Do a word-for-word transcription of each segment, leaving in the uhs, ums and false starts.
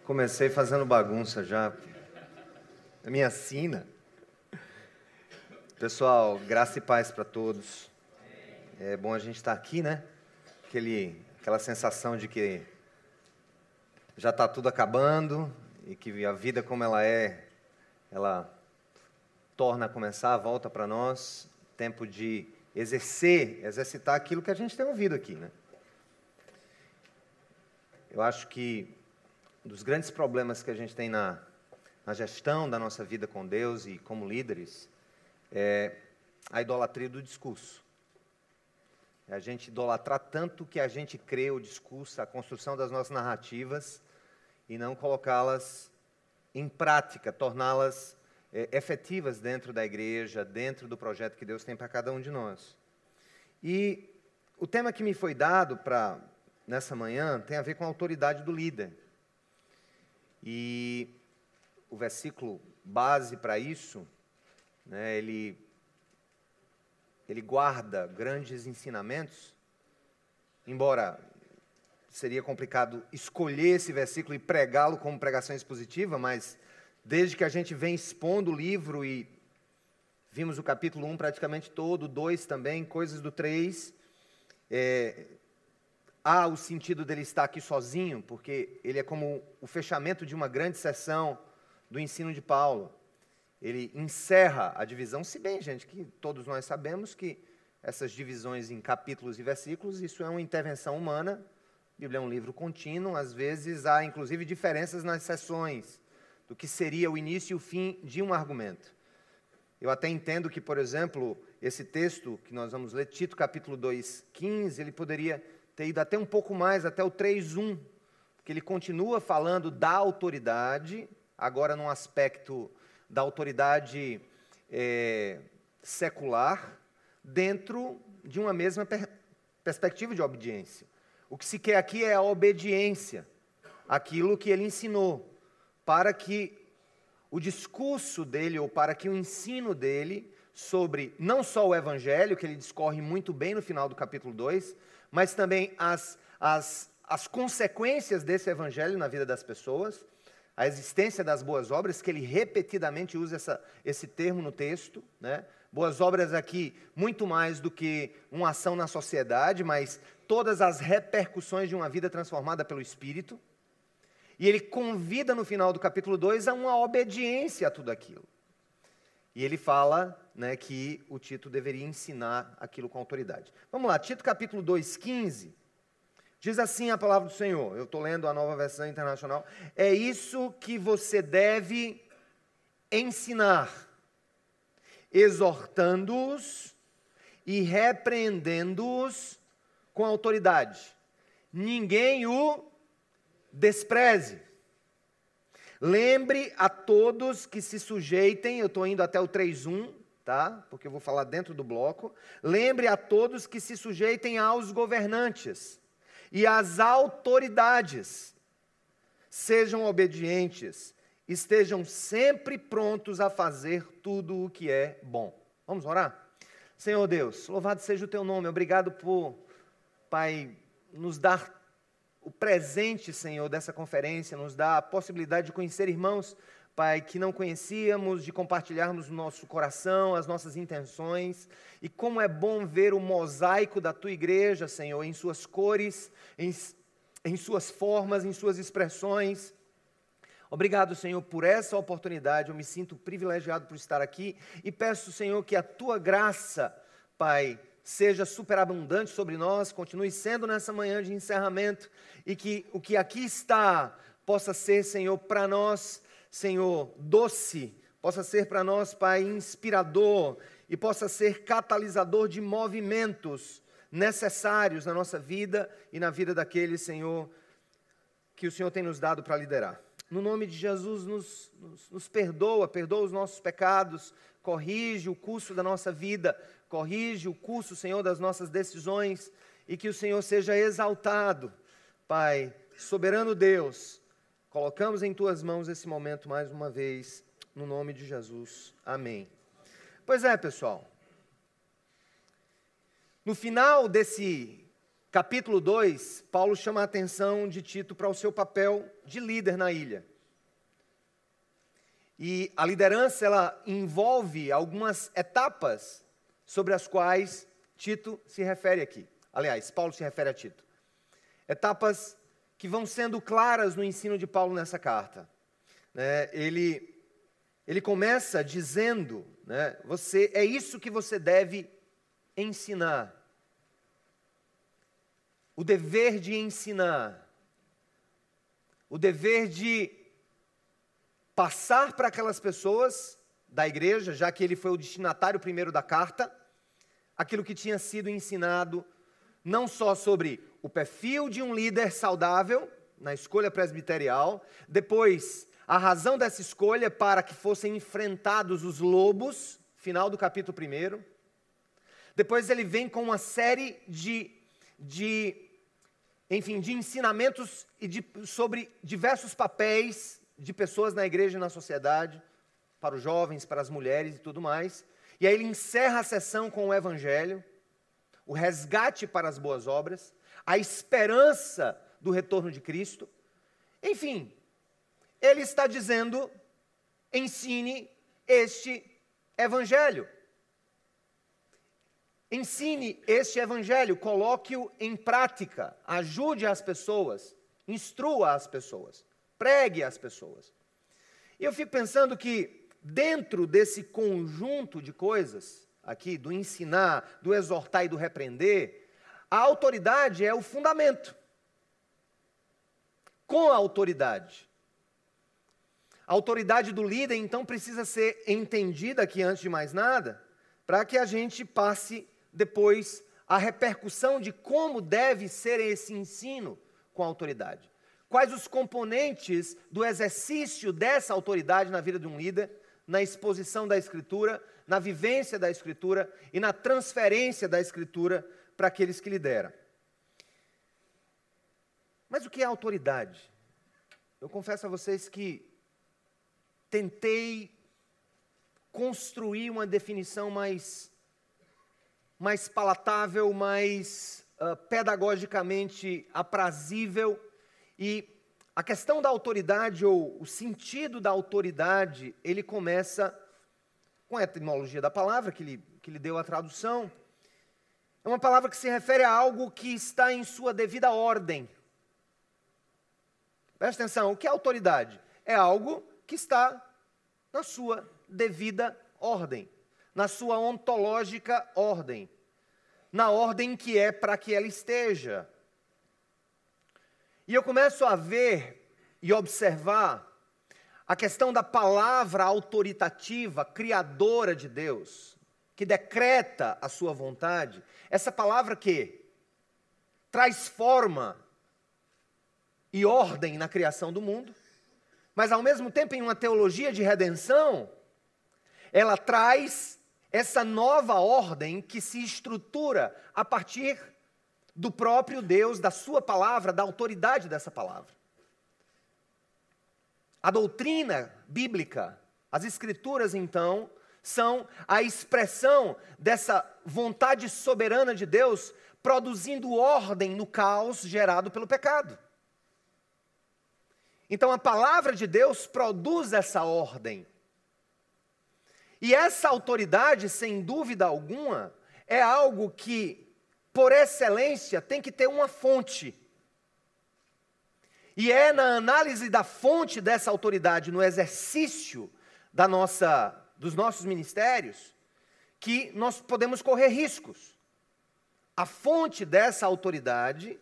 Comecei fazendo bagunça já. A minha sina. Pessoal, graça e paz para todos. É bom a gente estar aqui, né? Aquele, aquela sensação de que já está tudo acabando e que a vida como ela é, ela torna a começar, volta para nós. Tempo de exercer, exercitar aquilo que a gente tem ouvido aqui, né? Eu acho que um dos grandes problemas que a gente tem na, na gestão da nossa vida com Deus e como líderes é a idolatria do discurso. É a gente idolatrar tanto que a gente crê o discurso, a construção das nossas narrativas e não colocá-las em prática, torná-las é, efetivas dentro da igreja, dentro do projeto que Deus tem para cada um de nós. E o tema que me foi dado para nessa manhã tem a ver com a autoridade do líder. E o versículo base para isso, né, ele, ele guarda grandes ensinamentos, embora seria complicado escolher esse versículo e pregá-lo como pregação expositiva, mas desde que a gente vem expondo o livro e vimos o capítulo um praticamente todo, o dois também, coisas do três, é, há o sentido dele estar aqui sozinho, porque ele é como o fechamento de uma grande sessão do ensino de Paulo. Ele encerra a divisão, se bem, gente, que todos nós sabemos que essas divisões em capítulos e versículos, isso é uma intervenção humana. A Bíblia é um livro contínuo, às vezes há inclusive diferenças nas sessões do que seria o início e o fim de um argumento. Eu até entendo que, por exemplo, esse texto que nós vamos ler, Tito capítulo dois, quinze, ele poderia ter ido até um pouco mais, até o três, um, porque ele continua falando da autoridade, agora num aspecto da autoridade é, secular, dentro de uma mesma per perspectiva de obediência. O que se quer aqui é a obediência, aquilo que ele ensinou, para que o discurso dele, ou para que o ensino dele, sobre não só o Evangelho, que ele discorre muito bem no final do capítulo dois, mas também as, as, as consequências desse Evangelho na vida das pessoas, a existência das boas obras, que ele repetidamente usa essa, esse termo no texto, né? Boas obras aqui, muito mais do que uma ação na sociedade, mas todas as repercussões de uma vida transformada pelo Espírito. E ele convida no final do capítulo dois a uma obediência a tudo aquilo. E ele fala, né, que o Tito deveria ensinar aquilo com autoridade. Vamos lá, Tito capítulo dois, quinze. Diz assim a palavra do Senhor. Eu estou lendo a Nova Versão Internacional. É isso que você deve ensinar, exortando-os e repreendendo-os com autoridade. Ninguém o despreze. Lembre a todos que se sujeitem, eu estou indo até o três, um, tá? Porque eu vou falar dentro do bloco. Lembre a todos que se sujeitem aos governantes e às autoridades. Sejam obedientes, estejam sempre prontos a fazer tudo o que é bom. Vamos orar? Senhor Deus, louvado seja o teu nome. Obrigado por, Pai, nos dar o presente, Senhor, dessa conferência, nos dá a possibilidade de conhecer irmãos, Pai, que não conhecíamos, de compartilharmos o nosso coração, as nossas intenções, e como é bom ver o mosaico da Tua igreja, Senhor, em suas cores, em, em suas formas, em suas expressões. Obrigado, Senhor, por essa oportunidade, eu me sinto privilegiado por estar aqui, e peço, Senhor, que a Tua graça, Pai, seja superabundante sobre nós, continue sendo nessa manhã de encerramento, e que o que aqui está possa ser, Senhor, para nós, Senhor, doce, possa ser para nós, Pai, inspirador, e possa ser catalisador de movimentos necessários na nossa vida e na vida daqueles, Senhor, que o Senhor tem nos dado para liderar. No nome de Jesus, nos, nos, nos perdoa, perdoa os nossos pecados, corrige o curso da nossa vida, corrige o curso, Senhor, das nossas decisões, e que o Senhor seja exaltado. Pai, soberano Deus, colocamos em Tuas mãos esse momento mais uma vez, no nome de Jesus. Amém. Pois é, pessoal. No final desse capítulo dois, Paulo chama a atenção de Tito para o seu papel de líder na ilha. E a liderança, ela envolve algumas etapas sobre as quais Tito se refere aqui. Aliás, Paulo se refere a Tito. Etapas que vão sendo claras no ensino de Paulo nessa carta. Né? Ele, ele começa dizendo, né, você, é isso que você deve ensinar. O dever de ensinar. O dever de passar para aquelas pessoas da igreja, já que ele foi o destinatário primeiro da carta, aquilo que tinha sido ensinado, não só sobre o perfil de um líder saudável, na escolha presbiterial, depois a razão dessa escolha para que fossem enfrentados os lobos, final do capítulo primeiro, depois ele vem com uma série de, de enfim, de ensinamentos e de, sobre diversos papéis de pessoas na igreja e na sociedade, para os jovens, para as mulheres e tudo mais. E aí ele encerra a sessão com o evangelho, o resgate para as boas obras, a esperança do retorno de Cristo. Enfim, ele está dizendo, ensine este evangelho. Ensine este evangelho, coloque-o em prática, ajude as pessoas, instrua as pessoas. Pregue às pessoas. E eu fico pensando que, dentro desse conjunto de coisas, aqui, do ensinar, do exortar e do repreender, a autoridade é o fundamento. Com a autoridade. A autoridade do líder, então, precisa ser entendida aqui, antes de mais nada, para que a gente passe depois a repercussão de como deve ser esse ensino com a autoridade. Quais os componentes do exercício dessa autoridade na vida de um líder, na exposição da Escritura, na vivência da Escritura e na transferência da Escritura para aqueles que lideram. Mas o que é autoridade? Eu confesso a vocês que tentei construir uma definição mais, mais palatável, mais uh, pedagogicamente aprazível. E a questão da autoridade, ou o sentido da autoridade, ele começa com a etimologia da palavra, que lhe, que lhe deu a tradução. É uma palavra que se refere a algo que está em sua devida ordem. Presta atenção, o que é autoridade? É algo que está na sua devida ordem, na sua ontológica ordem, na ordem que é para que ela esteja. E eu começo a ver e observar a questão da palavra autoritativa, criadora de Deus, que decreta a sua vontade. Essa palavra que traz forma e ordem na criação do mundo, mas ao mesmo tempo em uma teologia de redenção, ela traz essa nova ordem que se estrutura a partir do próprio Deus, da sua palavra, da autoridade dessa palavra. A doutrina bíblica, as escrituras então, são a expressão dessa vontade soberana de Deus, produzindo ordem no caos gerado pelo pecado. Então a palavra de Deus produz essa ordem. E essa autoridade, sem dúvida alguma, é algo que, por excelência, tem que ter uma fonte. E é na análise da fonte dessa autoridade, no exercício da nossa, dos nossos ministérios, que nós podemos correr riscos. A fonte dessa autoridade,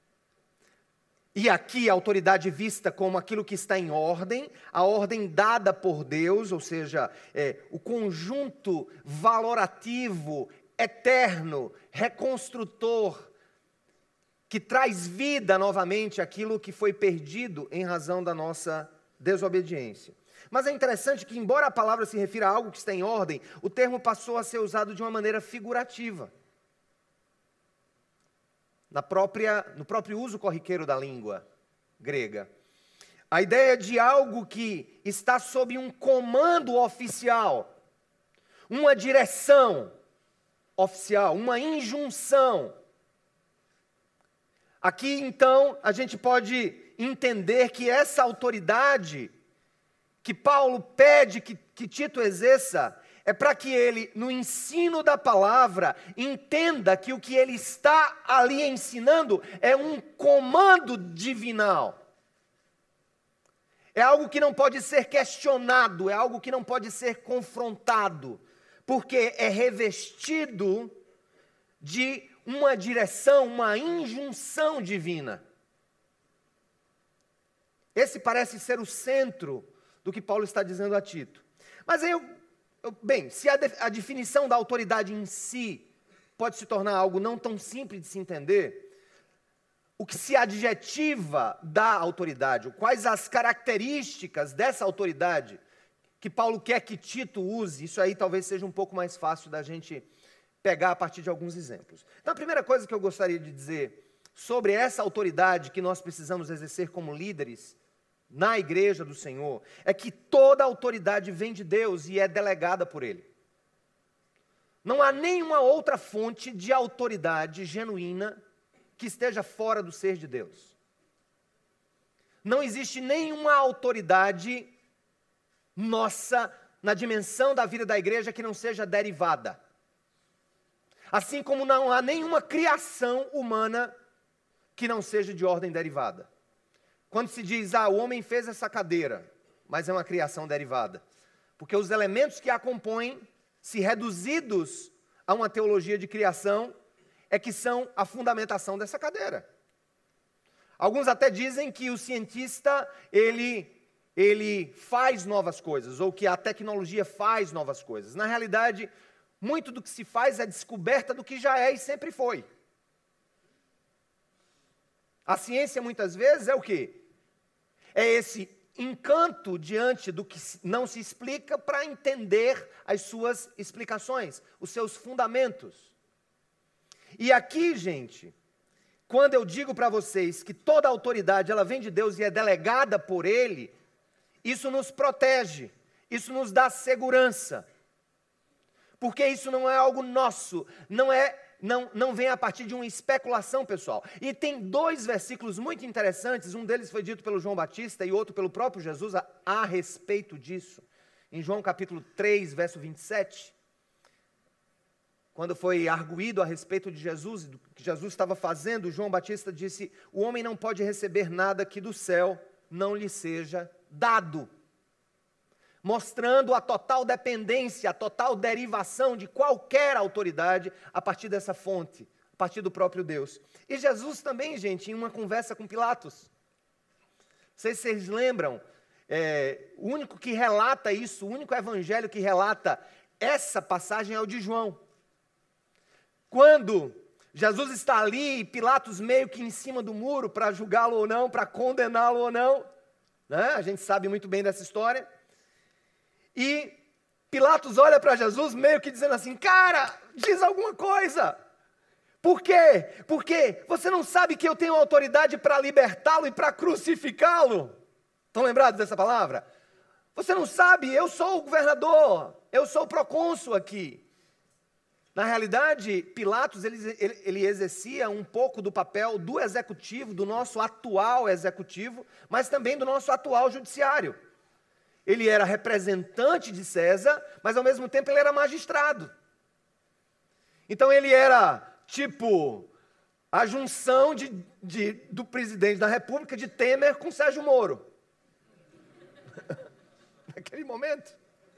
e aqui a autoridade vista como aquilo que está em ordem, a ordem dada por Deus, ou seja, é, o conjunto valorativo, eterno, reconstrutor, que traz vida novamente àquilo que foi perdido em razão da nossa desobediência. Mas é interessante que, embora a palavra se refira a algo que está em ordem, o termo passou a ser usado de uma maneira figurativa. Na própria, no próprio uso corriqueiro da língua grega. A ideia de algo que está sob um comando oficial, uma direção oficial, uma injunção. Aqui, então, a gente pode entender que essa autoridade que Paulo pede que, que Tito exerça é para que ele, no ensino da palavra, entenda que o que ele está ali ensinando é um comando divinal. É algo que não pode ser questionado, é algo que não pode ser confrontado, porque é revestido de uma direção, uma injunção divina. Esse parece ser o centro do que Paulo está dizendo a Tito. Mas aí, eu, eu, bem, se a, de, a definição da autoridade em si pode se tornar algo não tão simples de se entender, o que se adjetiva da autoridade, quais as características dessa autoridade que Paulo quer que Tito use, isso aí talvez seja um pouco mais fácil da gente pegar a partir de alguns exemplos. Então, a primeira coisa que eu gostaria de dizer sobre essa autoridade que nós precisamos exercer como líderes na igreja do Senhor, é que toda autoridade vem de Deus e é delegada por Ele. Não há nenhuma outra fonte de autoridade genuína que esteja fora do ser de Deus. Não existe nenhuma autoridade nossa na dimensão da vida da igreja que não seja derivada. Assim como não há nenhuma criação humana que não seja de ordem derivada. Quando se diz, ah, o homem fez essa cadeira, mas é uma criação derivada. Porque os elementos que a compõem, se reduzidos a uma teologia de criação, é que são a fundamentação dessa cadeira. Alguns até dizem que o cientista, ele, ele faz novas coisas, ou que a tecnologia faz novas coisas. Na realidade, muito do que se faz é descoberta do que já é e sempre foi. A ciência, muitas vezes, é o quê? É esse encanto diante do que não se explica para entender as suas explicações, os seus fundamentos. E aqui, gente, quando eu digo para vocês que toda autoridade ela vem de Deus e é delegada por Ele, isso nos protege, isso nos dá segurança. Porque isso não é algo nosso, não é, não, não vem a partir de uma especulação pessoal. E tem dois versículos muito interessantes, um deles foi dito pelo João Batista e outro pelo próprio Jesus a, a respeito disso. Em João capítulo três, verso vinte e sete, quando foi arguído a respeito de Jesus, do que Jesus estava fazendo, João Batista disse, o homem não pode receber nada que do céu não lhe seja dado. Mostrando a total dependência, a total derivação de qualquer autoridade a partir dessa fonte, a partir do próprio Deus. E Jesus também, gente, em uma conversa com Pilatos, não sei se vocês lembram, é, o único que relata isso, o único evangelho que relata essa passagem é o de João. Quando Jesus está ali, Pilatos meio que em cima do muro para julgá-lo ou não, para condená-lo ou não, né? A gente sabe muito bem dessa história. E Pilatos olha para Jesus meio que dizendo assim, cara, diz alguma coisa. Por quê? Porque você não sabe que eu tenho autoridade para libertá-lo e para crucificá-lo? Estão lembrados dessa palavra? Você não sabe, eu sou o governador, eu sou o procônsul aqui. Na realidade, Pilatos, ele, ele, ele exercia um pouco do papel do executivo, do nosso atual executivo, mas também do nosso atual judiciário. Ele era representante de César, mas ao mesmo tempo ele era magistrado. Então ele era, tipo, a junção de, de, do presidente da República, de Temer, com Sérgio Moro. Naquele momento.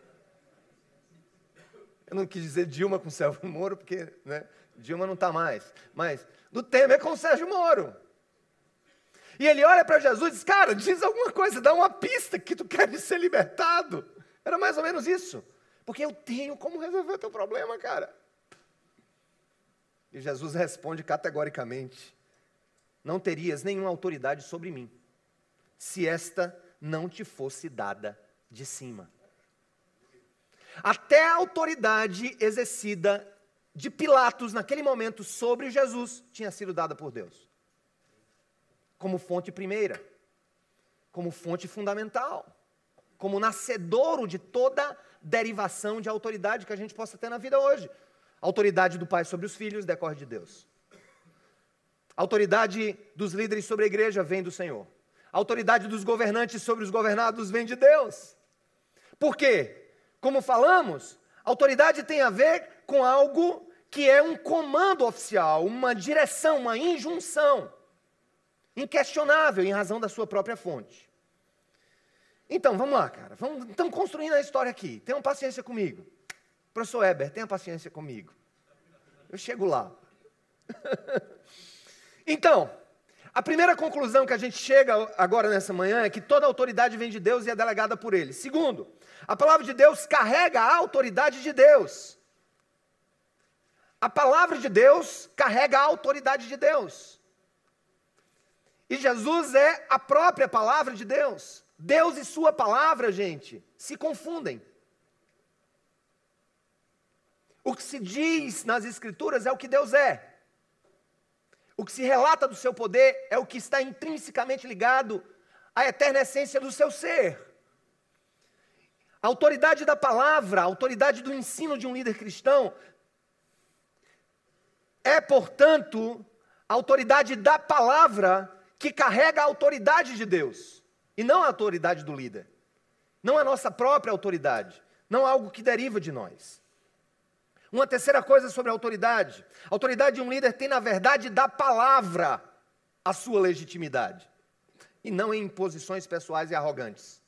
Eu não quis dizer Dilma com Sérgio Moro, porque né, Dilma não está mais. Mas do Temer com Sérgio Moro. E ele olha para Jesus e diz, cara, diz alguma coisa, dá uma pista que tu queres ser libertado. Era mais ou menos isso. Porque eu tenho como resolver o teu problema, cara. E Jesus responde categoricamente, não terias nenhuma autoridade sobre mim, se esta não te fosse dada de cima. Até a autoridade exercida de Pilatos naquele momento sobre Jesus tinha sido dada por Deus. Como fonte primeira, como fonte fundamental, como nascedouro de toda derivação de autoridade que a gente possa ter na vida hoje. A autoridade do pai sobre os filhos decorre de Deus. A autoridade dos líderes sobre a igreja vem do Senhor. A autoridade dos governantes sobre os governados vem de Deus. Por quê? Como falamos, autoridade tem a ver com algo que é um comando oficial, uma direção, uma injunção, inquestionável em razão da sua própria fonte. Então, vamos lá, cara. Vamos, estamos construindo a história aqui. Tenham paciência comigo. Professor Heber, tenha paciência comigo. Eu chego lá. Então, a primeira conclusão que a gente chega agora nessa manhã é que toda autoridade vem de Deus e é delegada por Ele. Segundo, a palavra de Deus carrega a autoridade de Deus. A palavra de Deus carrega a autoridade de Deus. E Jesus é a própria palavra de Deus. Deus e sua palavra, gente, se confundem. O que se diz nas Escrituras é o que Deus é. O que se relata do seu poder é o que está intrinsecamente ligado à eterna essência do seu ser. A autoridade da palavra, a autoridade do ensino de um líder cristão é, portanto, a autoridade da palavra que carrega a autoridade de Deus, e não a autoridade do líder. Não a nossa própria autoridade, não algo que deriva de nós. Uma terceira coisa sobre a autoridade. A autoridade de um líder tem, na verdade, da palavra a sua legitimidade, e não em imposições pessoais e arrogantes.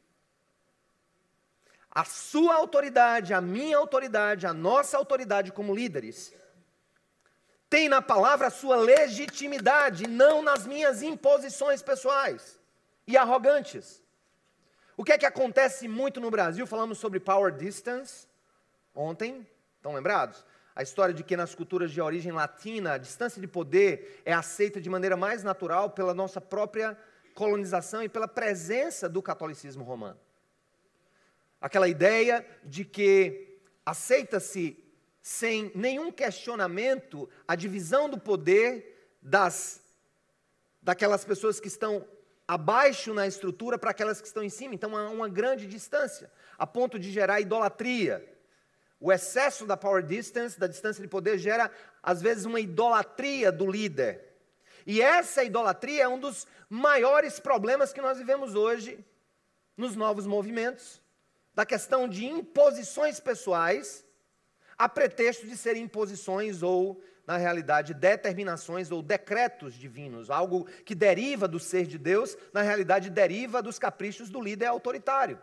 A sua autoridade, a minha autoridade, a nossa autoridade como líderes, tem na palavra a sua legitimidade, não nas minhas imposições pessoais e arrogantes. O que é que acontece muito no Brasil? Falamos sobre power distance ontem. Estão lembrados? A história de que nas culturas de origem latina, a distância de poder é aceita de maneira mais natural pela nossa própria colonização e pela presença do catolicismo romano. Aquela ideia de que aceita-se sem nenhum questionamento a divisão do poder das, daquelas pessoas que estão abaixo na estrutura para aquelas que estão em cima. Então há uma grande distância, a ponto de gerar idolatria. O excesso da power distance, da distância de poder, gera, às vezes, uma idolatria do líder. E essa idolatria é um dos maiores problemas que nós vivemos hoje nos novos movimentos, da questão de imposições pessoais, a pretexto de serem imposições ou, na realidade, determinações ou decretos divinos. Algo que deriva do ser de Deus, na realidade, deriva dos caprichos do líder autoritário.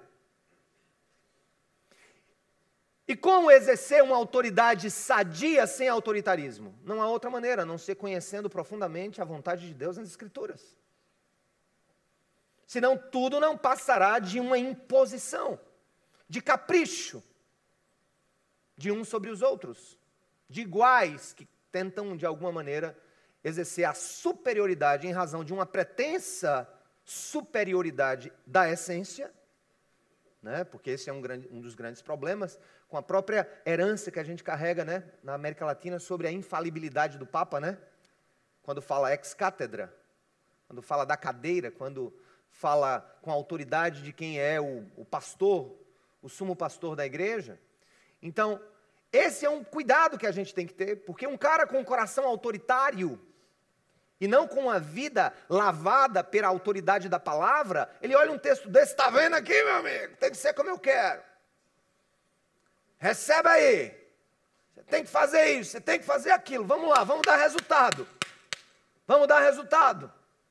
E como exercer uma autoridade sadia sem autoritarismo? Não há outra maneira, a não ser conhecendo profundamente a vontade de Deus nas Escrituras. Senão tudo não passará de uma imposição, de capricho, de uns sobre os outros, de iguais que tentam, de alguma maneira, exercer a superioridade em razão de uma pretensa superioridade da essência, né? Porque esse é um, grande, um dos grandes problemas, com a própria herança que a gente carrega, né, na América Latina sobre a infalibilidade do Papa, né? Quando fala ex-cátedra, quando fala da cadeira, quando fala com a autoridade de quem é o, o pastor, o sumo pastor da igreja. Então, esse é um cuidado que a gente tem que ter, porque um cara com um coração autoritário, e não com uma vida lavada pela autoridade da palavra, ele olha um texto desse, está vendo aqui, meu amigo? Tem que ser como eu quero. Recebe aí. Você tem que fazer isso, você tem que fazer aquilo. Vamos lá, vamos dar resultado. Vamos dar resultado.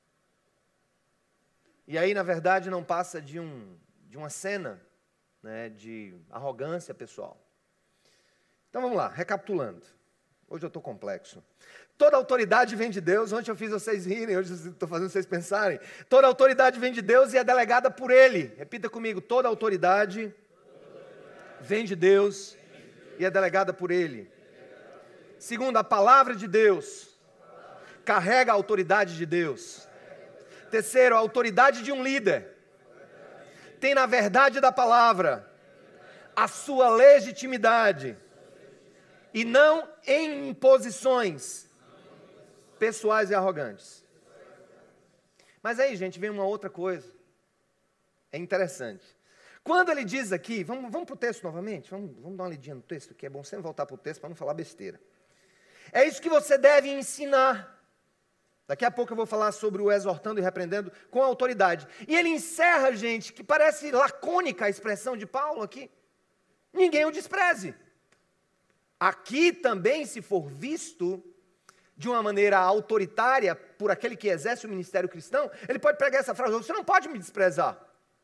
E aí, na verdade, não passa de, um, de uma cena, né, de arrogância pessoal. Então vamos lá, recapitulando. Hoje eu estou complexo. Toda autoridade vem de Deus. Ontem eu fiz vocês rirem, hoje eu estou fazendo vocês pensarem. Toda autoridade vem de Deus e é delegada por Ele. Repita comigo, toda autoridade vem de Deus e é delegada por Ele. Segundo, a palavra de Deus carrega a autoridade de Deus. Terceiro, a autoridade de um líder tem na verdade da palavra a sua legitimidade e não em imposições pessoais e arrogantes. Mas aí, gente, vem uma outra coisa. É interessante. Quando ele diz aqui, vamos, vamos para o texto novamente? Vamos, vamos dar uma lidinha no texto, que é bom sempre voltar para o texto para não falar besteira. É isso que você deve ensinar. Daqui a pouco eu vou falar sobre o exortando e repreendendo com autoridade. E ele encerra, gente, que parece lacônica a expressão de Paulo aqui. Ninguém o despreze. Aqui também, se for visto de uma maneira autoritária por aquele que exerce o ministério cristão, ele pode pregar essa frase: você não pode me desprezar.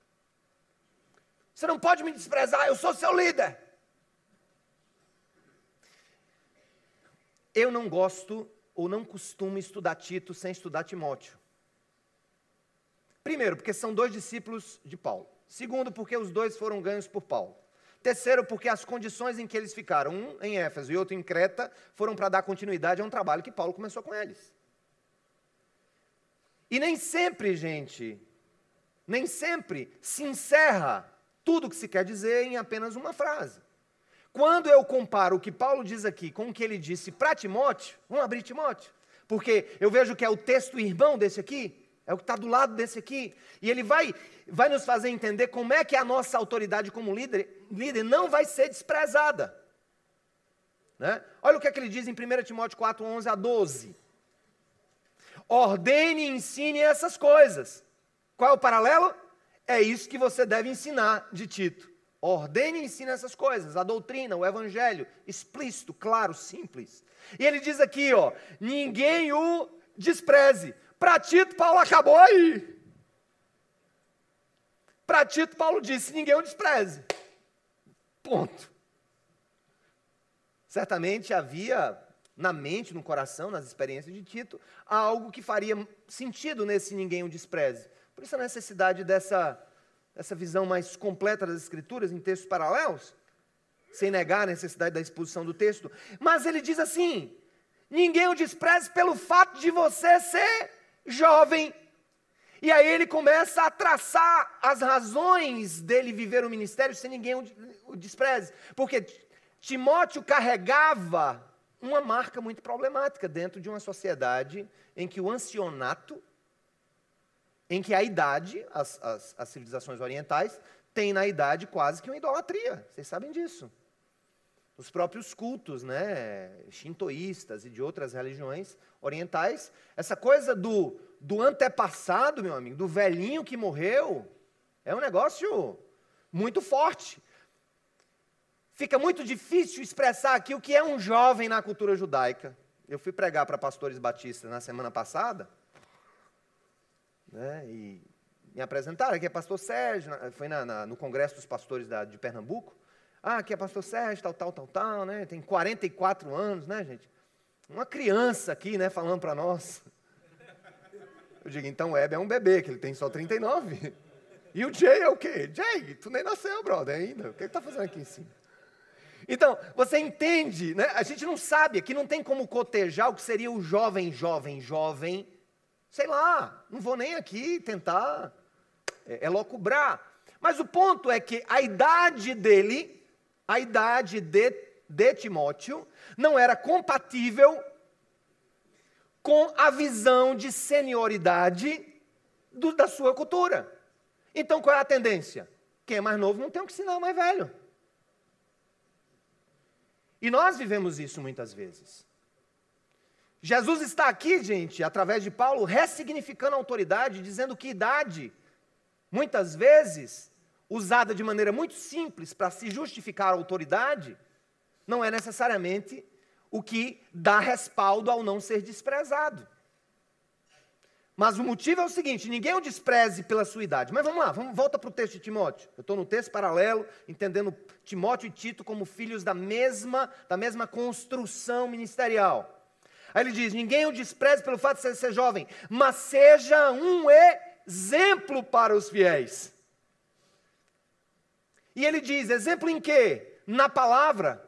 Você não pode me desprezar, eu sou seu líder. Eu não gosto ou não costumo estudar Tito sem estudar Timóteo. Primeiro, porque são dois discípulos de Paulo. Segundo, porque os dois foram ganhos por Paulo. Terceiro, porque as condições em que eles ficaram, um em Éfeso e outro em Creta, foram para dar continuidade a um trabalho que Paulo começou com eles. E nem sempre, gente, nem sempre se encerra tudo o que se quer dizer em apenas uma frase. Quando eu comparo o que Paulo diz aqui com o que ele disse para Timóteo, vamos abrir Timóteo, porque eu vejo que é o texto irmão desse aqui, é o que está do lado desse aqui, e ele vai, vai nos fazer entender como é que a nossa autoridade como líder, líder não vai ser desprezada. Né? Olha o que, é que ele diz em primeira Timóteo quatro, onze a doze. Ordene e ensine essas coisas. Qual é o paralelo? É isso que você deve ensinar de Tito. Ordene e ensine essas coisas, a doutrina, o evangelho, explícito, claro, simples. E ele diz aqui, ó, ninguém o despreze. Para Tito, Paulo acabou aí. Para Tito, Paulo disse, ninguém o despreze. Ponto. Certamente havia na mente, no coração, nas experiências de Tito, algo que faria sentido nesse ninguém o despreze. Por isso a necessidade dessa, dessa visão mais completa das Escrituras em textos paralelos, sem negar a necessidade da exposição do texto. Mas ele diz assim, ninguém o despreze pelo fato de você ser jovem. E aí ele começa a traçar as razões dele viver o ministério sem ninguém o despreze. Porque Timóteo carregava uma marca muito problemática dentro de uma sociedade em que o ancianato, em que a idade, as, as, as civilizações orientais, tem na idade quase que uma idolatria. Vocês sabem disso. Os próprios cultos, né, shintoístas e de outras religiões orientais, essa coisa do, do antepassado, meu amigo, do velhinho que morreu, é um negócio muito forte. Fica muito difícil expressar aqui o que é um jovem na cultura judaica. Eu fui pregar para pastores batistas na semana passada, né, e me apresentaram, aqui é pastor Sérgio, foi na, na, no Congresso dos Pastores da, de Pernambuco. Ah, aqui é pastor Sérgio, tal, tal, tal, tal, né? Tem quarenta e quatro anos, né, gente? Uma criança aqui, né, falando para nós. Eu digo, então o Hebe é um bebê, que ele tem só trinta e nove. E o Jay é o quê? Jay, tu nem nasceu, brother, ainda. O que ele está fazendo aqui em cima? Então, você entende, né? A gente não sabe, aqui não tem como cotejar o que seria o jovem, jovem, jovem. Sei lá, não vou nem aqui tentar é, elocubrar. Mas o ponto é que a idade dele, a idade de, de Timóteo, não era compatível com a visão de senioridade do, da sua cultura. Então, qual é a tendência? Quem é mais novo não tem o que ensinar o mais velho. E nós vivemos isso muitas vezes. Jesus está aqui, gente, através de Paulo, ressignificando a autoridade, dizendo que idade, muitas vezes, usada de maneira muito simples para se justificar a autoridade, não é necessariamente o que dá respaldo ao não ser desprezado. Mas o motivo é o seguinte, ninguém o despreze pela sua idade. Mas vamos lá, vamos, volta para o texto de Timóteo. Eu estou no texto paralelo, entendendo Timóteo e Tito como filhos da mesma, da mesma construção ministerial. Aí ele diz, ninguém o despreze pelo fato de ser, ser jovem, mas seja um exemplo para os fiéis. E ele diz, exemplo em quê? Na palavra,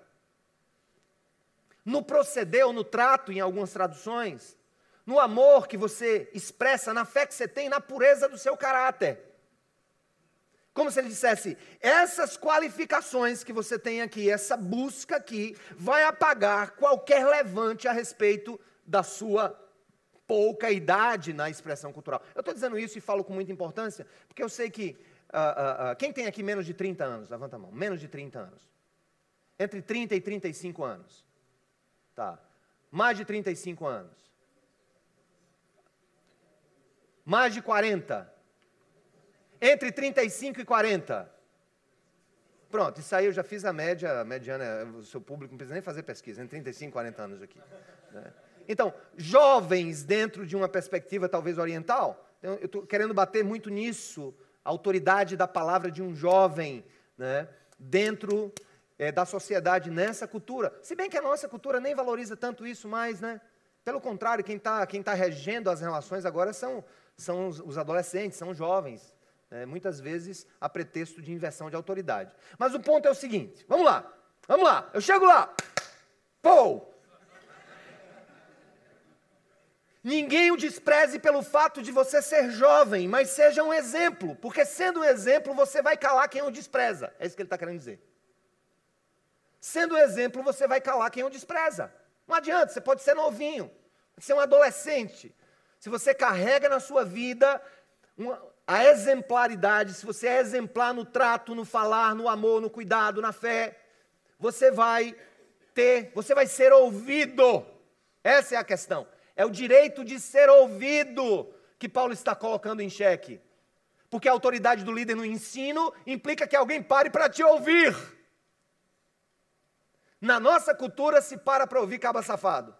no proceder ou no trato, em algumas traduções, no amor que você expressa, na fé que você tem, na pureza do seu caráter. Como se ele dissesse, essas qualificações que você tem aqui, essa busca aqui, vai apagar qualquer levante a respeito da sua pouca idade na expressão cultural. Eu estou dizendo isso e falo com muita importância, porque eu sei que, uh, uh, uh, quem tem aqui menos de trinta anos? Levanta a mão, menos de trinta anos. Entre trinta e trinta e cinco anos. Tá. Mais de trinta e cinco anos. Mais de quarenta? Entre trinta e cinco e quarenta? Pronto, isso aí eu já fiz a média, a mediana, o seu público não precisa nem fazer pesquisa, entre trinta e cinco e quarenta anos aqui. Né? Então, jovens dentro de uma perspectiva talvez oriental, eu estou querendo bater muito nisso, a autoridade da palavra de um jovem, né, dentro é, da sociedade, nessa cultura. Se bem que a nossa cultura nem valoriza tanto isso mais, né? Pelo contrário, quem está quem tá regendo as relações agora são, são os, os adolescentes, são os jovens. É, muitas vezes a pretexto de inversão de autoridade. Mas o ponto é o seguinte, vamos lá, vamos lá, eu chego lá, pô! Ninguém o despreze pelo fato de você ser jovem, mas seja um exemplo, porque sendo um exemplo você vai calar quem o despreza, é isso que ele está querendo dizer. Sendo um exemplo você vai calar quem o despreza, não adianta, você pode ser novinho, pode ser um adolescente, se você carrega na sua vida uma... a exemplaridade, se você é exemplar no trato, no falar, no amor, no cuidado, na fé, você vai ter, você vai ser ouvido. Essa é a questão. É o direito de ser ouvido que Paulo está colocando em xeque. Porque a autoridade do líder no ensino implica que alguém pare para te ouvir. Na nossa cultura se para para ouvir caba safado.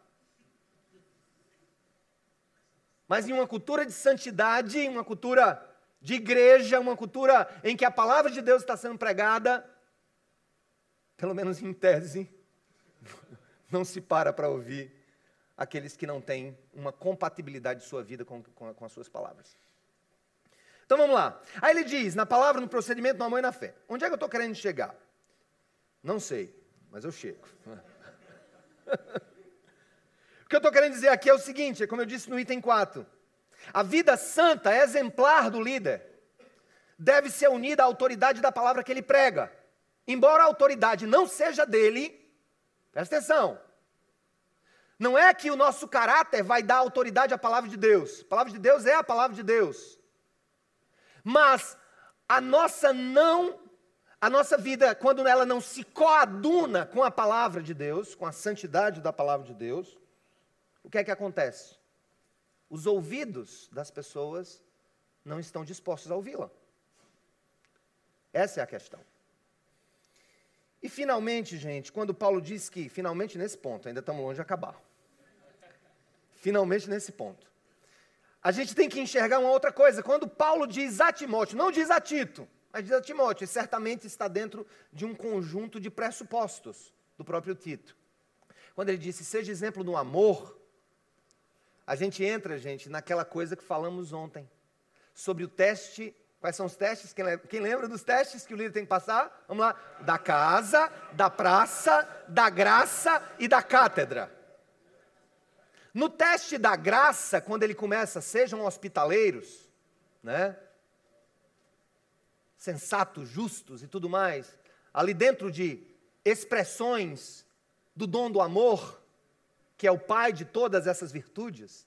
Mas em uma cultura de santidade, em uma cultura de igreja, uma cultura em que a palavra de Deus está sendo pregada, pelo menos em tese, não se para para ouvir aqueles que não têm uma compatibilidade de sua vida com, com, com as suas palavras. Então vamos lá. Aí ele diz, na palavra, no procedimento, no amor e na fé. Onde é que eu estou querendo chegar? Não sei, mas eu chego. O que eu estou querendo dizer aqui é o seguinte, é como eu disse no item quatro. A vida santa, exemplar do líder, deve ser unida à autoridade da palavra que ele prega. Embora a autoridade não seja dele, presta atenção, não é que o nosso caráter vai dar autoridade à palavra de Deus. A palavra de Deus é a palavra de Deus. Mas a nossa não, a nossa vida, quando ela não se coaduna com a palavra de Deus, com a santidade da palavra de Deus, o que é que acontece? Os ouvidos das pessoas não estão dispostos a ouvi-la. Essa é a questão. E finalmente, gente, quando Paulo diz que, finalmente nesse ponto, ainda estamos longe de acabar. Finalmente nesse ponto. A gente tem que enxergar uma outra coisa. Quando Paulo diz a Timóteo, não diz a Tito, mas diz a Timóteo, e certamente está dentro de um conjunto de pressupostos do próprio Tito. Quando ele disse, seja exemplo no amor, a gente entra, gente, naquela coisa que falamos ontem, sobre o teste. Quais são os testes? Quem lembra, quem lembra dos testes que o líder tem que passar? Vamos lá. Da casa, da praça, da graça e da cátedra. No teste da graça, quando ele começa, sejam hospitaleiros, né? Sensatos, justos e tudo mais, ali dentro de expressões do dom do amor, que é o pai de todas essas virtudes,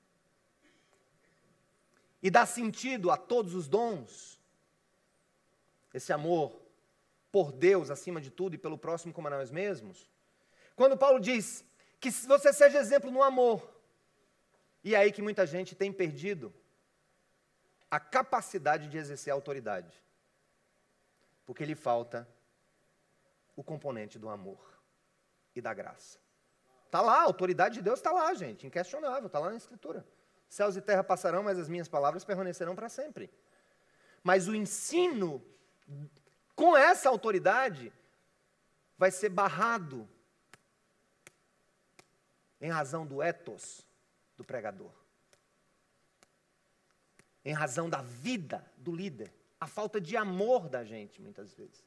e dá sentido a todos os dons, esse amor por Deus acima de tudo e pelo próximo como a nós mesmos. Quando Paulo diz que você seja exemplo no amor, e é aí que muita gente tem perdido a capacidade de exercer a autoridade, porque lhe falta o componente do amor e da graça. Está lá, a autoridade de Deus está lá, gente, inquestionável, está lá na Escritura. Céus e terra passarão, mas as minhas palavras permanecerão para sempre. Mas o ensino com essa autoridade vai ser barrado em razão do ethos do pregador, em razão da vida do líder, a falta de amor da gente, muitas vezes.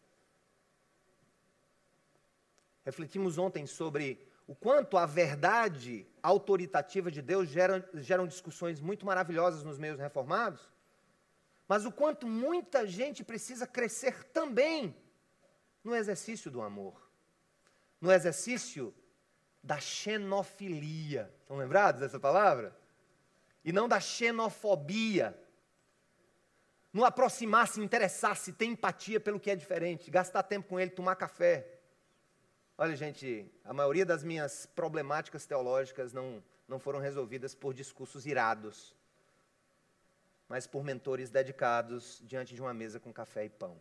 Refletimos ontem sobre o quanto a verdade autoritativa de Deus gera, geram discussões muito maravilhosas nos meios reformados, mas o quanto muita gente precisa crescer também no exercício do amor, no exercício da xenofilia. Estão lembrados dessa palavra? E não da xenofobia. No aproximar-se, interessar-se, ter empatia pelo que é diferente, gastar tempo com ele, tomar café. Olha, gente, a maioria das minhas problemáticas teológicas não, não foram resolvidas por discursos irados. mas por mentores dedicados diante de uma mesa com café e pão.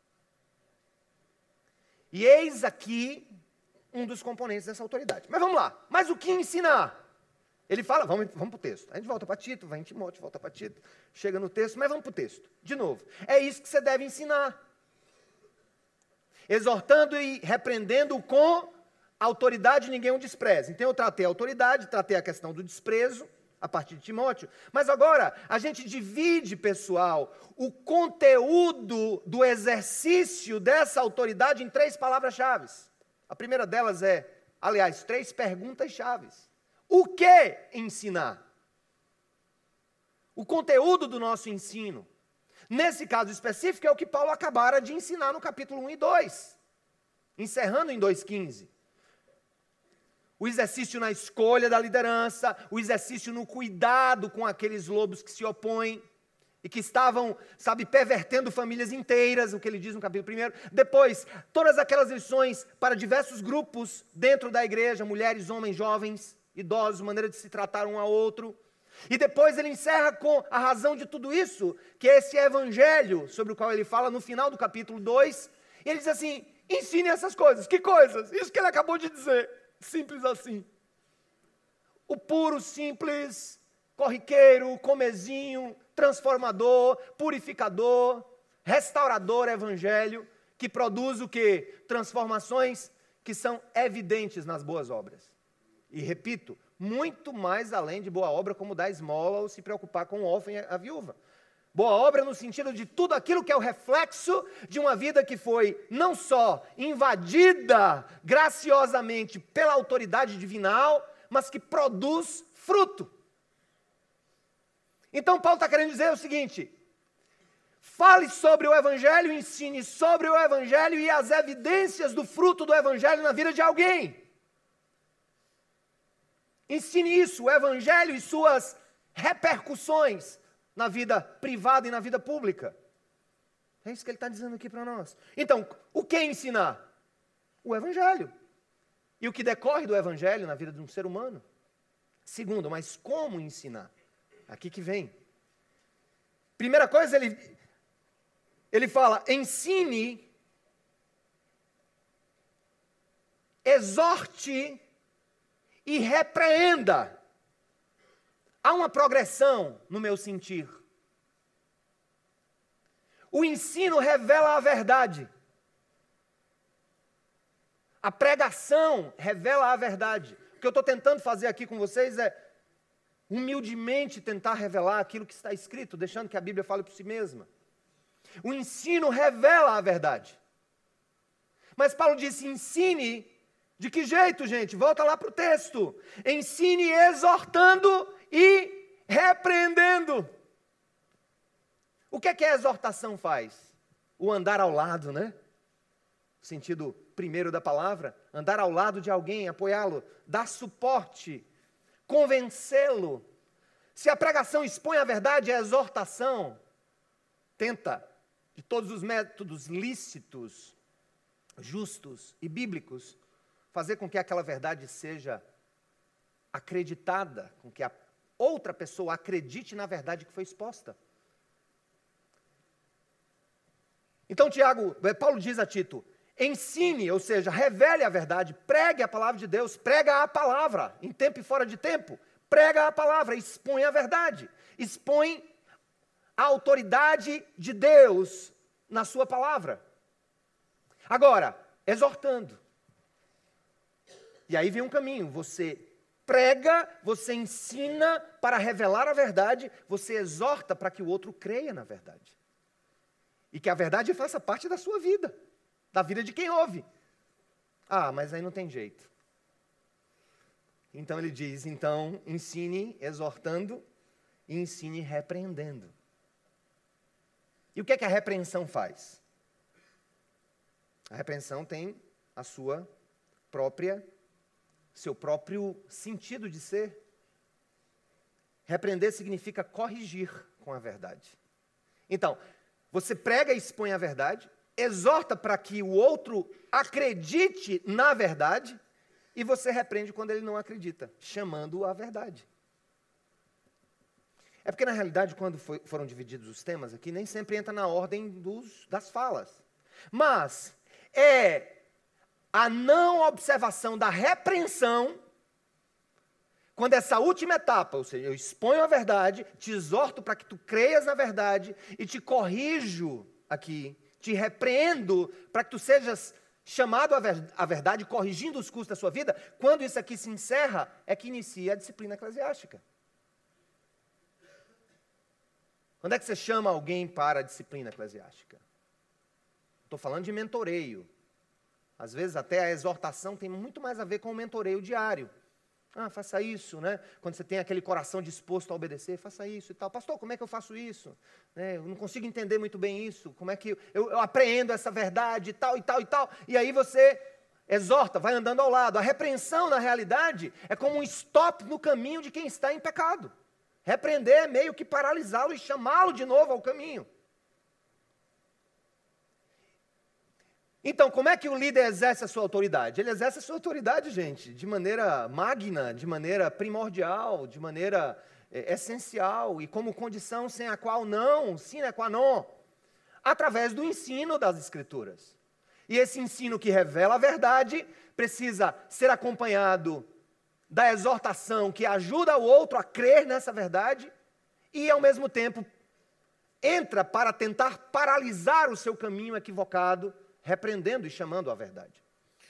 E eis aqui um dos componentes dessa autoridade. Mas vamos lá, mas o que ensinar? Ele fala, vamos, vamos para o texto. A gente volta para Tito, vai em Timóteo, volta para Tito, chega no texto, mas vamos para o texto. De novo, é isso que você deve ensinar. Exortando e repreendendo com autoridade, ninguém o despreze. Então eu tratei a autoridade, tratei a questão do desprezo, a partir de Timóteo. Mas agora, a gente divide, pessoal, o conteúdo do exercício dessa autoridade em três palavras-chave. A primeira delas é, aliás, três perguntas-chave. O que ensinar? O conteúdo do nosso ensino. Nesse caso específico, é o que Paulo acabara de ensinar no capítulo um e dois. Encerrando em dois quinze. O exercício na escolha da liderança, o exercício no cuidado com aqueles lobos que se opõem e que estavam, sabe, pervertendo famílias inteiras, o que ele diz no capítulo primeiro. Depois, todas aquelas lições para diversos grupos dentro da igreja, mulheres, homens, jovens, idosos, maneira de se tratar um ao outro. E depois ele encerra com a razão de tudo isso, que é esse evangelho, sobre o qual ele fala no final do capítulo dois. E ele diz assim, ensine essas coisas. Que coisas? Isso que ele acabou de dizer. Simples assim. O puro, simples, corriqueiro, comezinho, transformador, purificador, restaurador evangelho, que produz o quê? Transformações que são evidentes nas boas obras. E repito, muito mais além de boa obra como dar esmola ou se preocupar com o órfão e a viúva. Boa obra no sentido de tudo aquilo que é o reflexo de uma vida que foi não só invadida graciosamente pela autoridade divinal, mas que produz fruto. Então Paulo está querendo dizer o seguinte, fale sobre o Evangelho, ensine sobre o Evangelho e as evidências do fruto do Evangelho na vida de alguém. Ensine isso, o Evangelho e suas repercussões na vida privada e na vida pública. É isso que ele está dizendo aqui para nós. Então, o que ensinar? O Evangelho. E o que decorre do Evangelho na vida de um ser humano. Segundo, mas como ensinar? Aqui que vem. Primeira coisa, ele, ele fala, ensine, exorte e repreenda. Há uma progressão no meu sentir. O ensino revela a verdade. A pregação revela a verdade. O que eu estou tentando fazer aqui com vocês é, humildemente, tentar revelar aquilo que está escrito, deixando que a Bíblia fale por si mesma. O ensino revela a verdade. Mas Paulo disse, ensine. De que jeito, gente? Volta lá para o texto. Ensine exortando e repreendendo. O que é que a exortação faz? O andar ao lado, né? O sentido primeiro da palavra. Andar ao lado de alguém, apoiá-lo, dar suporte, convencê-lo. Se a pregação expõe a verdade, a exortação tenta, de todos os métodos lícitos, justos e bíblicos, fazer com que aquela verdade seja acreditada, com que a outra pessoa acredite na verdade que foi exposta. Então, Tiago, Paulo diz a Tito, ensine, ou seja, revele a verdade, pregue a palavra de Deus, prega a palavra, em tempo e fora de tempo, prega a palavra, expõe a verdade, expõe a autoridade de Deus na sua palavra. Agora, exortando. E aí vem um caminho, você prega, você ensina para revelar a verdade, você exorta para que o outro creia na verdade. E que a verdade faça parte da sua vida, da vida de quem ouve. Ah, mas aí não tem jeito. Então ele diz, então ensine exortando e ensine repreendendo. E o que é que a repreensão faz? A repreensão tem a sua própria seu próprio sentido de ser. Repreender significa corrigir com a verdade. Então, você prega e expõe a verdade, exorta para que o outro acredite na verdade, e você repreende quando ele não acredita, chamando-o à verdade. É porque, na realidade, quando foi, foram divididos os temas aqui, nem sempre entra na ordem dos, das falas. Mas é a não observação da repreensão, quando essa última etapa, ou seja, eu exponho a verdade, te exorto para que tu creias na verdade e te corrijo aqui, te repreendo para que tu sejas chamado à ver, à verdade, corrigindo os cursos da sua vida. Quando isso aqui se encerra, é que inicia a disciplina eclesiástica. Quando é que você chama alguém para a disciplina eclesiástica? Estou falando de mentoreio. Às vezes até a exortação tem muito mais a ver com o mentoreio diário. Ah, faça isso, né? Quando você tem aquele coração disposto a obedecer, faça isso e tal. Pastor, como é que eu faço isso? É, eu não consigo entender muito bem isso. Como é que eu, eu, eu apreendo essa verdade e tal, e tal, e tal. E aí você exorta, vai andando ao lado. A repreensão, na realidade, é como um stop no caminho de quem está em pecado. Repreender é meio que paralisá-lo e chamá-lo de novo ao caminho. Então, como é que o líder exerce a sua autoridade? Ele exerce a sua autoridade, gente, de maneira magna, de maneira primordial, de maneira é, essencial e como condição sem a qual não, sine qua non, através do ensino das Escrituras. E esse ensino que revela a verdade precisa ser acompanhado da exortação que ajuda o outro a crer nessa verdade e, ao mesmo tempo, entra para tentar paralisar o seu caminho equivocado, repreendendo e chamando a verdade.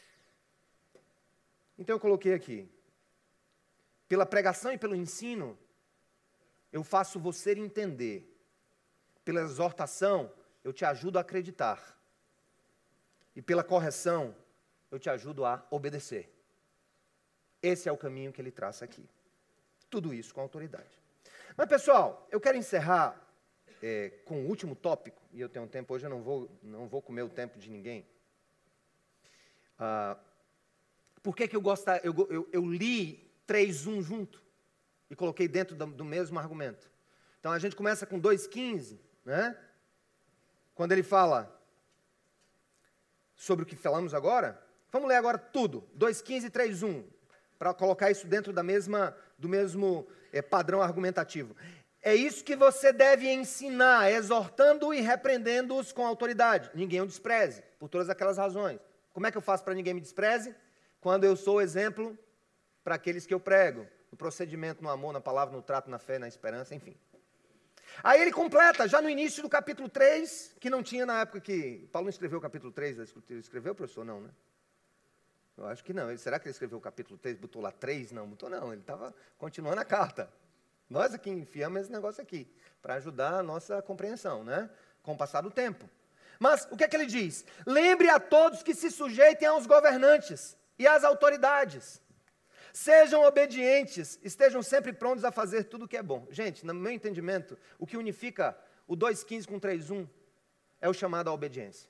Então eu coloquei aqui, pela pregação e pelo ensino, eu faço você entender. Pela exortação, eu te ajudo a acreditar. E pela correção, eu te ajudo a obedecer. Esse é o caminho que ele traça aqui. Tudo isso com autoridade. Mas, pessoal, eu quero encerrar É, com o último tópico, e eu tenho um tempo, hoje eu não vou, não vou comer o tempo de ninguém. Ah, por que que eu gosto, eu, eu, eu li três um junto, e coloquei dentro do, do mesmo argumento. Então a gente começa com dois quinze, né? Quando ele fala sobre o que falamos agora, vamos ler agora tudo, dois quinze e três um, para colocar isso dentro da mesma, do mesmo é, padrão argumentativo. É isso que você deve ensinar, exortando e repreendendo-os com autoridade. Ninguém o despreze, por todas aquelas razões. Como é que eu faço para ninguém me despreze? Quando eu sou exemplo para aqueles que eu prego. No procedimento, no amor, na palavra, no trato, na fé, na esperança, enfim. Aí ele completa, já no início do capítulo três, que não tinha na época que... Paulo não escreveu o capítulo três, ele escreveu, professor? Não, né? Eu acho que não. Será que ele escreveu o capítulo três, botou lá três? Não, botou não. Ele estava continuando a carta. Nós aqui enfiamos esse negócio aqui, para ajudar a nossa compreensão, né? Com o passar do tempo. Mas, o que é que ele diz? Lembre a todos que se sujeitem aos governantes e às autoridades. Sejam obedientes, estejam sempre prontos a fazer tudo o que é bom. Gente, no meu entendimento, o que unifica o dois quinze com três um é o chamado à obediência.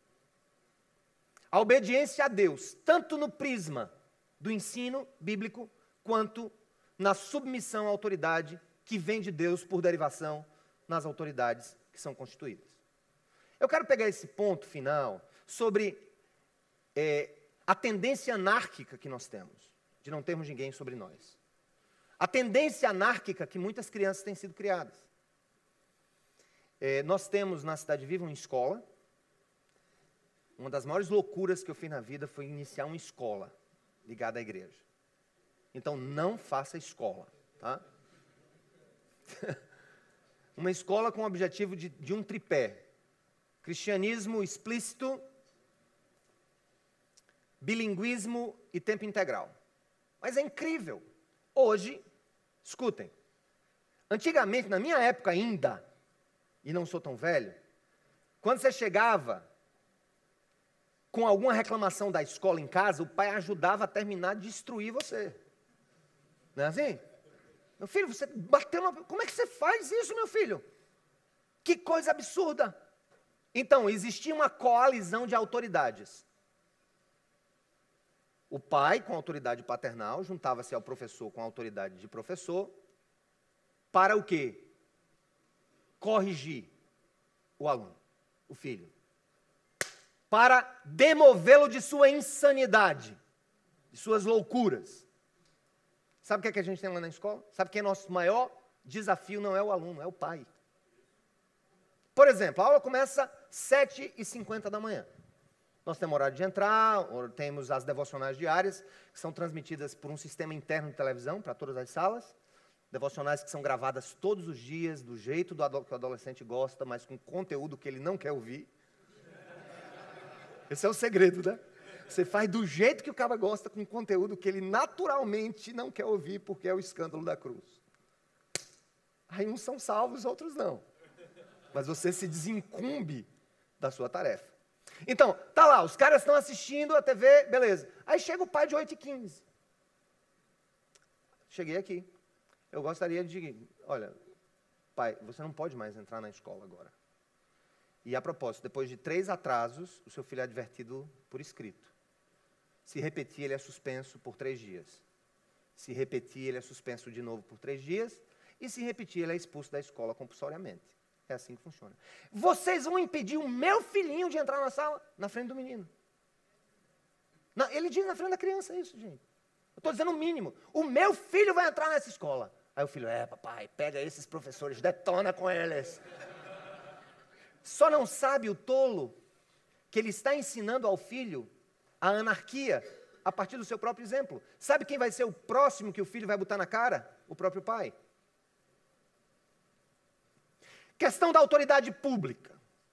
A obediência a Deus, tanto no prisma do ensino bíblico, quanto na submissão à autoridade que vem de Deus por derivação nas autoridades que são constituídas. Eu quero pegar esse ponto final sobre é, a tendência anárquica que nós temos, de não termos ninguém sobre nós. A tendência anárquica que muitas crianças têm sido criadas. É, nós temos na Cidade Viva uma escola. Uma das maiores loucuras que eu fiz na vida foi iniciar uma escola ligada à igreja. Então, não faça escola, tá? Uma escola com o objetivo de, de um tripé. Cristianismo explícito, bilinguismo e tempo integral. Mas é incrível. Hoje, escutem, antigamente, na minha época ainda, e não sou tão velho, quando você chegava com alguma reclamação da escola em casa, o pai ajudava a terminar de destruir você. Não é assim? Meu filho, você bateu na... Como é que você faz isso, meu filho? Que coisa absurda. Então, existia uma coalizão de autoridades. O pai, com a autoridade paternal, juntava-se ao professor com a autoridade de professor, para o quê? Corrigir o aluno, o filho. Para demovê-lo de sua insanidade, de suas loucuras. Sabe o que é que a gente tem lá na escola? Sabe quem é nosso maior desafio não é o aluno, é o pai. Por exemplo, a aula começa às sete e cinquenta da manhã. Nós temos horário de entrar, temos as devocionais diárias, que são transmitidas por um sistema interno de televisão para todas as salas. Devocionais que são gravadas todos os dias, do jeito do ado- que o adolescente gosta, mas com conteúdo que ele não quer ouvir. Esse é o segredo, né? Você faz do jeito que o cara gosta, com conteúdo que ele naturalmente não quer ouvir, porque é o escândalo da cruz. Aí uns são salvos, outros não. Mas você se desincumbe da sua tarefa. Então, tá lá, os caras estão assistindo a T V, beleza. Aí chega o pai de oito e quinze. Cheguei aqui. Eu gostaria de... Olha, pai, você não pode mais entrar na escola agora. E, a propósito, depois de três atrasos, o seu filho é advertido por escrito. Se repetir, ele é suspenso por três dias. Se repetir, ele é suspenso de novo por três dias. E, se repetir, ele é expulso da escola compulsoriamente. É assim que funciona. Vocês vão impedir o meu filhinho de entrar na sala? Na frente do menino. Não, ele diz na frente da criança isso, gente. Eu estou dizendo o mínimo. O meu filho vai entrar nessa escola. Aí o filho, é, papai, pega esses professores, detona com eles. Só não sabe o tolo que ele está ensinando ao filho a anarquia a partir do seu próprio exemplo. Sabe quem vai ser o próximo que o filho vai botar na cara? O próprio pai. Questão da autoridade pública.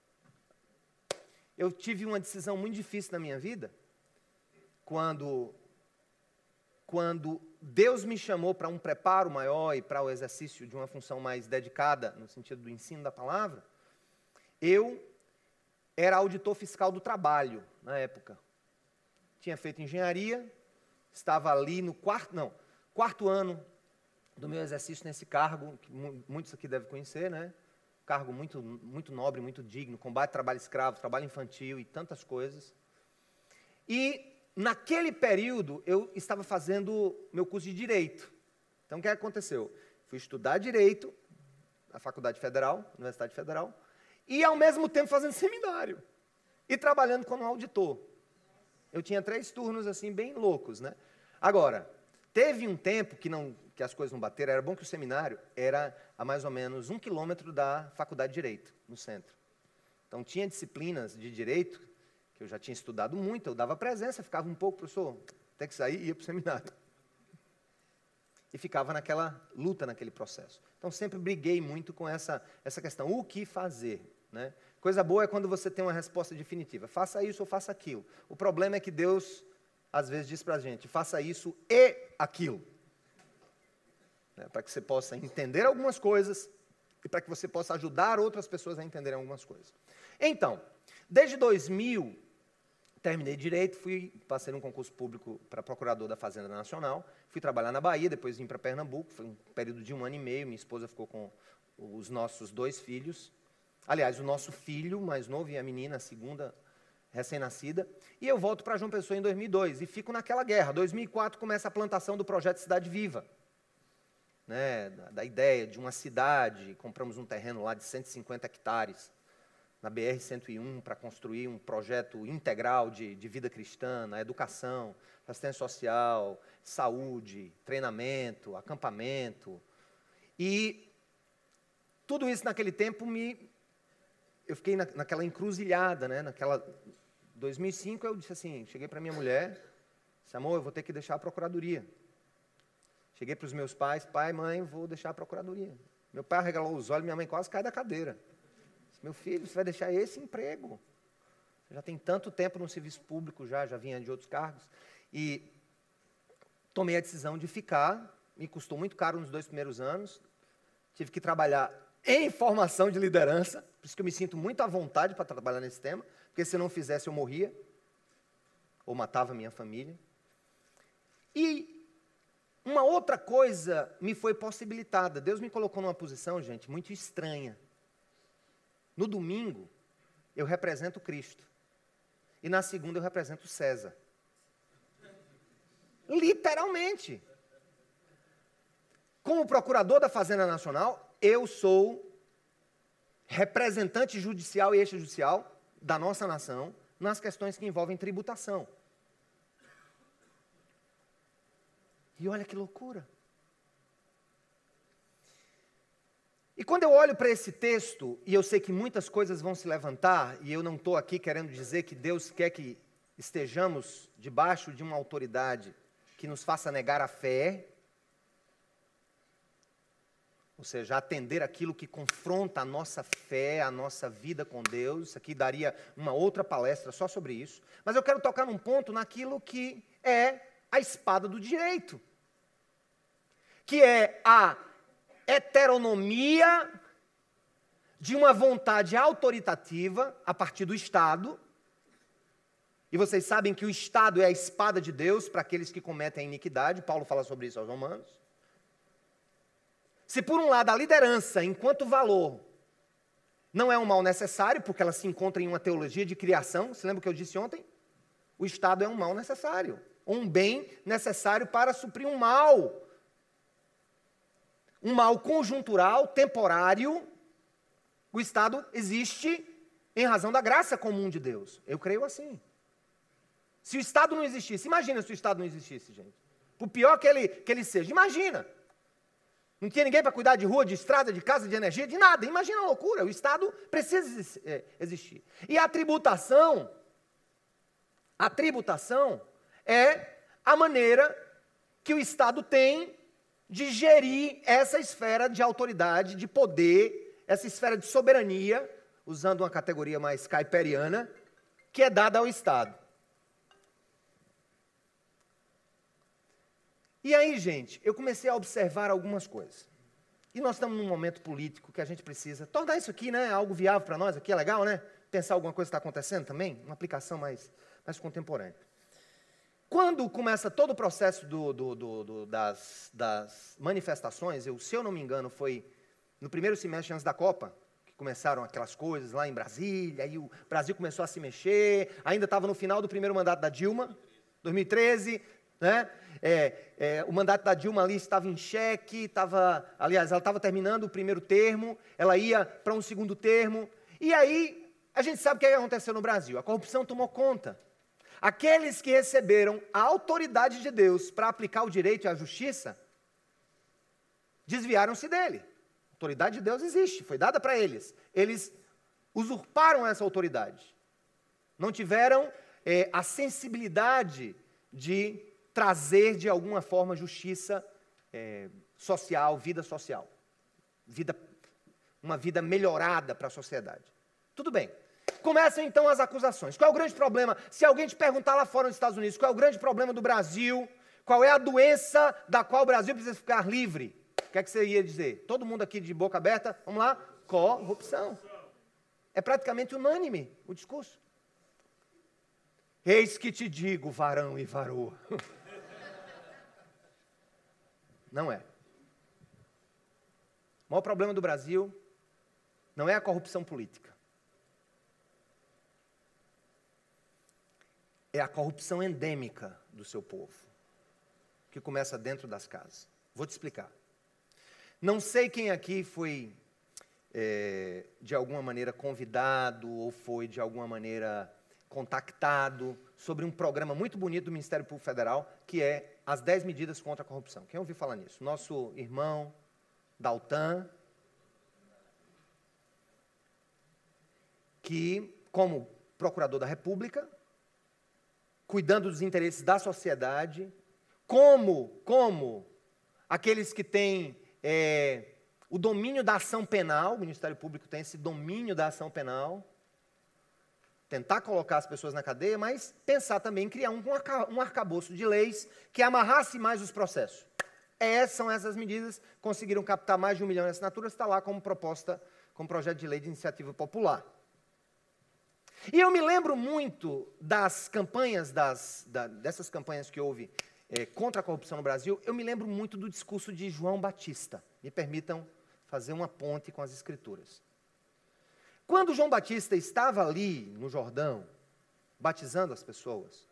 Eu tive uma decisão muito difícil na minha vida, quando, quando Deus me chamou para um preparo maior e para o exercício de uma função mais dedicada, no sentido do ensino da palavra. Eu era auditor fiscal do trabalho, na época. Tinha feito engenharia, estava ali no quarto, não, quarto ano do meu exercício nesse cargo, que muitos aqui devem conhecer, né? Cargo muito, muito nobre, muito digno, combate ao trabalho escravo, trabalho infantil e tantas coisas. E, naquele período, eu estava fazendo meu curso de Direito. Então, o que aconteceu? Fui estudar Direito, na Faculdade Federal, Universidade Federal, e, ao mesmo tempo, fazendo seminário. E trabalhando como auditor. Eu tinha três turnos, assim, bem loucos, né? Agora, teve um tempo que, não, que as coisas não bateram, era bom que o seminário era a mais ou menos um quilômetro da Faculdade de Direito, no centro. Então, tinha disciplinas de Direito, que eu já tinha estudado muito, eu dava presença, ficava um pouco, professor, tem que sair e ia para o seminário. E ficava naquela luta, naquele processo. Então, sempre briguei muito com essa, essa questão, o que fazer, né? Coisa boa é quando você tem uma resposta definitiva, faça isso ou faça aquilo. O problema é que Deus, às vezes, diz para a gente, faça isso e aquilo. Né, para que você possa entender algumas coisas e para que você possa ajudar outras pessoas a entenderem algumas coisas. Então, desde dois mil, terminei Direito, fui, passei num concurso público para procurador da Fazenda Nacional, fui trabalhar na Bahia, depois vim para Pernambuco, foi um período de um ano e meio, minha esposa ficou com os nossos dois filhos, aliás, o nosso filho mais novo e a menina, a segunda, recém-nascida, e eu volto para João Pessoa em dois mil e dois, e fico naquela guerra. dois mil e quatro começa a plantação do projeto Cidade Viva, né, da, da ideia de uma cidade, compramos um terreno lá de cento e cinquenta hectares, na B R cento e um, para construir um projeto integral de, de vida cristã, na educação, assistência social, saúde, treinamento, acampamento. E tudo isso naquele tempo me... Eu fiquei na, naquela encruzilhada, né? Naquela... dois mil e cinco eu disse assim, cheguei para minha mulher, disse, amor, eu vou ter que deixar a procuradoria. Cheguei para os meus pais, pai, mãe, vou deixar a procuradoria. Meu pai arregalou os olhos, minha mãe quase cai da cadeira. Disse, meu filho, você vai deixar esse emprego. Você já tem tanto tempo no serviço público, já, já vinha de outros cargos. E tomei a decisão de ficar, me custou muito caro nos dois primeiros anos, tive que trabalhar em formação de liderança, por isso que eu me sinto muito à vontade para trabalhar nesse tema, porque se eu não fizesse eu morria, ou matava a minha família. E uma outra coisa me foi possibilitada. Deus me colocou numa posição, gente, muito estranha. No domingo, eu represento Cristo. E na segunda, eu represento César. Literalmente. Como procurador da Fazenda Nacional, eu sou representante judicial e extrajudicial da nossa nação nas questões que envolvem tributação. E olha que loucura. quando eu olho para esse texto, e eu sei que muitas coisas vão se levantar, e eu não estou aqui querendo dizer que Deus quer que estejamos debaixo de uma autoridade que nos faça negar a fé, ou seja, atender aquilo que confronta a nossa fé, a nossa vida com Deus. Isso aqui daria uma outra palestra só sobre isso. Mas eu quero tocar num ponto naquilo que é a espada do direito, que é a heteronomia de uma vontade autoritativa a partir do Estado. E vocês sabem que o Estado é a espada de Deus para aqueles que cometem a iniquidade. Paulo fala sobre isso aos Romanos. Se por um lado a liderança, enquanto valor, não é um mal necessário, porque ela se encontra em uma teologia de criação, você lembra o que eu disse ontem? O Estado é um mal necessário, um bem necessário para suprir um mal. Um mal conjuntural, temporário. O Estado existe em razão da graça comum de Deus. Eu creio assim. Se o Estado não existisse, imagina se o Estado não existisse, gente. Por pior que ele, que ele seja, imagina. Não tinha ninguém para cuidar de rua, de estrada, de casa, de energia, de nada. Imagina a loucura. O Estado precisa existir. E a tributação, a tributação é a maneira que o Estado tem de gerir essa esfera de autoridade, de poder, essa esfera de soberania, usando uma categoria mais caiperiana, que é dada ao Estado. E aí, gente, eu comecei a observar algumas coisas. E nós estamos num momento político que a gente precisa tornar isso aqui, né, algo viável para nós, aqui é legal, né? Pensar alguma coisa que está acontecendo também, uma aplicação mais, mais contemporânea. Quando começa todo o processo do, do, do, do, das, das manifestações, eu, se eu não me engano, foi no primeiro semestre antes da Copa, que começaram aquelas coisas lá em Brasília, aí o Brasil começou a se mexer, ainda estava no final do primeiro mandato da Dilma, dois mil e treze, né? É, é, o mandato da Dilma ali estava em xeque, estava, aliás, ela estava terminando o primeiro termo, ela ia para um segundo termo, e aí a gente sabe o que aconteceu no Brasil, a corrupção tomou conta. Aqueles que receberam a autoridade de Deus para aplicar o direito e a justiça, desviaram-se dele. A autoridade de Deus existe, foi dada para eles. Eles usurparam essa autoridade. Não tiveram é, a sensibilidade de trazer, de alguma forma, justiça é, social, vida social. Vida, uma vida melhorada para a sociedade. Tudo bem. Começam então as acusações. Qual é o grande problema? Se alguém te perguntar lá fora nos Estados Unidos, qual é o grande problema do Brasil? Qual é a doença da qual o Brasil precisa ficar livre? O que é que você ia dizer? Todo mundo aqui de boca aberta, vamos lá? Corrupção. É praticamente unânime o discurso. Eis que te digo, varão e varoa. Não é. O maior problema do Brasil não é a corrupção política. É a corrupção endêmica do seu povo, que começa dentro das casas. Vou te explicar. Não sei quem aqui foi, é, de alguma maneira, convidado ou foi, de alguma maneira, contactado sobre um programa muito bonito do Ministério Público Federal, que é as dez medidas contra a corrupção. Quem ouviu falar nisso? Nosso irmão Daltan, que, como procurador da República, cuidando dos interesses da sociedade, como, como aqueles que têm é, o domínio da ação penal, o Ministério Público tem esse domínio da ação penal, tentar colocar as pessoas na cadeia, mas pensar também em criar um, um arcabouço de leis que amarrasse mais os processos. Essas são essas medidas, conseguiram captar mais de um milhão de assinaturas, está lá como proposta, como projeto de lei de iniciativa popular. E eu me lembro muito das campanhas, das, da, dessas campanhas que houve é, contra a corrupção no Brasil, eu me lembro muito do discurso de João Batista. Me permitam fazer uma ponte com as Escrituras. Quando João Batista estava ali no Jordão, batizando as pessoas,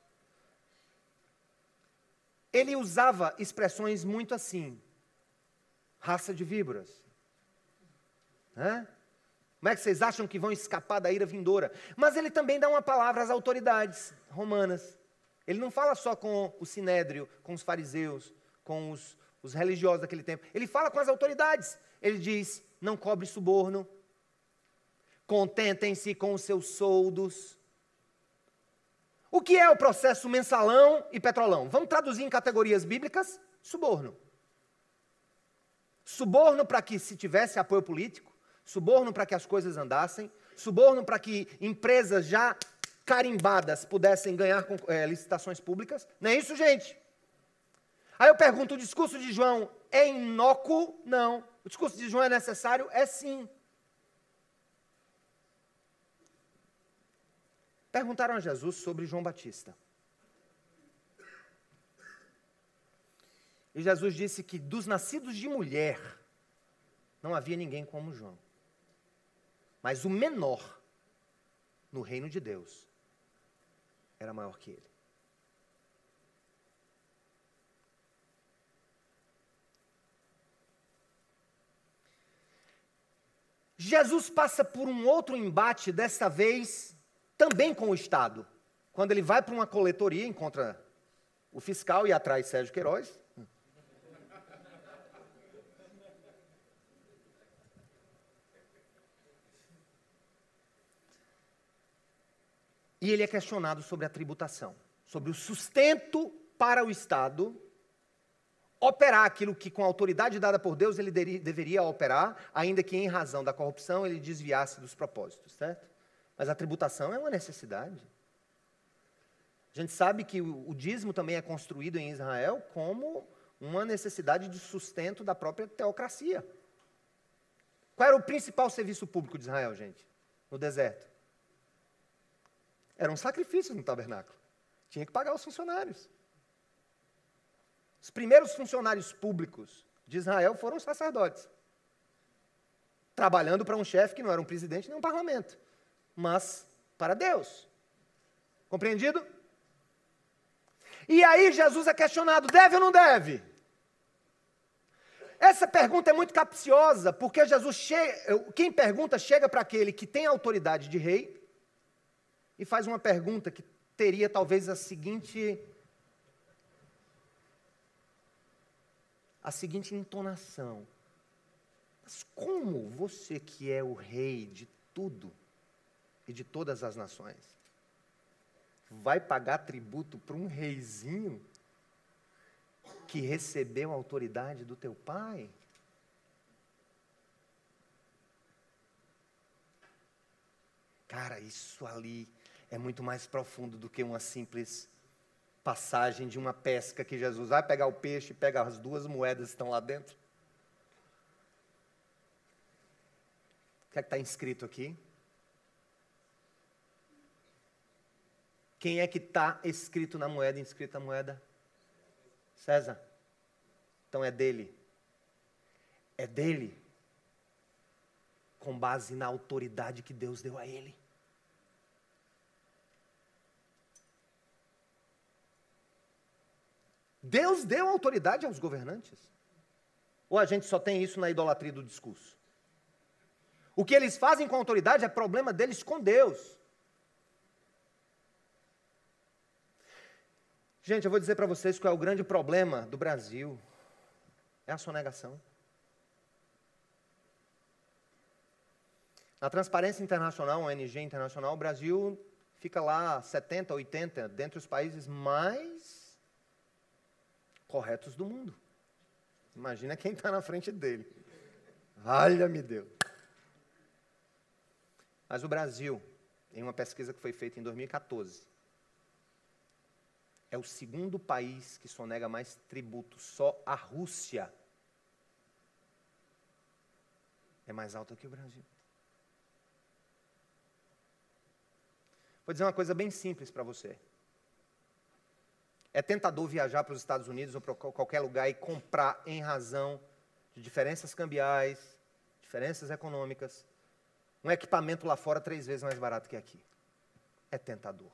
ele usava expressões muito assim, raça de víboras, né? Como é que vocês acham que vão escapar da ira vindoura? Mas ele também dá uma palavra às autoridades romanas. Ele não fala só com o sinédrio, com os fariseus, com os, os religiosos daquele tempo. Ele fala com as autoridades. Ele diz, não cobre suborno, contentem-se com os seus soldos. O que é o processo mensalão e petrolão? Vamos traduzir em categorias bíblicas? Suborno. Suborno para que se tivesse apoio político, suborno para que as coisas andassem, suborno para que empresas já carimbadas pudessem ganhar é, licitações públicas. Não é isso, gente? Aí eu pergunto, o discurso de João é inócuo? Não. O discurso de João é necessário? É sim. Perguntaram a Jesus sobre João Batista. E Jesus disse que dos nascidos de mulher, não havia ninguém como João. Mas o menor no reino de Deus era maior que ele. Jesus passa por um outro embate, dessa vez também com o Estado. Quando ele vai para uma coletoria, encontra o fiscal e atrai Sérgio Queiroz. E ele é questionado sobre a tributação, sobre o sustento para o Estado operar aquilo que, com a autoridade dada por Deus, ele deveria operar, ainda que em razão da corrupção ele desviasse dos propósitos, certo? Mas a tributação é uma necessidade. A gente sabe que o, o dízimo também é construído em Israel como uma necessidade de sustento da própria teocracia. Qual era o principal serviço público de Israel, gente? No deserto. Eram sacrifícios no tabernáculo. Tinha que pagar os funcionários. Os primeiros funcionários públicos de Israel foram os sacerdotes. Trabalhando para um chefe que não era um presidente nem um parlamento, mas para Deus. Compreendido? E aí Jesus é questionado, deve ou não deve? Essa pergunta é muito capciosa, porque Jesus chega, quem pergunta chega para aquele que tem autoridade de rei e faz uma pergunta que teria talvez a seguinte a seguinte entonação: mas como você que é o rei de tudo e de todas as nações vai pagar tributo para um reizinho que recebeu a autoridade do teu pai? Cara, isso ali é muito mais profundo do que uma simples passagem de uma pesca que Jesus vai pegar o peixe, pega as duas moedas que estão lá dentro. O que é que está inscrito aqui? Quem é que está escrito na moeda, inscrito na moeda? César. Então é dele. É dele. Com base na autoridade que Deus deu a ele. Deus deu autoridade aos governantes? Ou a gente só tem isso na idolatria do discurso? O que eles fazem com a autoridade é problema deles com Deus. Gente, eu vou dizer para vocês qual é o grande problema do Brasil. É a sonegação. Na Transparência Internacional, uma O N G internacional, o Brasil fica lá setenta, oitenta, dentre os países mais corretos do mundo. Imagina quem está na frente dele. Valha-me Deus. Mas o Brasil, em uma pesquisa que foi feita em dois mil e quatorze, é o segundo país que sonega mais tributo. Só a Rússia é mais alta que o Brasil. Vou dizer uma coisa bem simples para você. É tentador viajar para os Estados Unidos ou para qualquer lugar e comprar em razão de diferenças cambiais, diferenças econômicas, um equipamento lá fora três vezes mais barato que aqui. É tentador.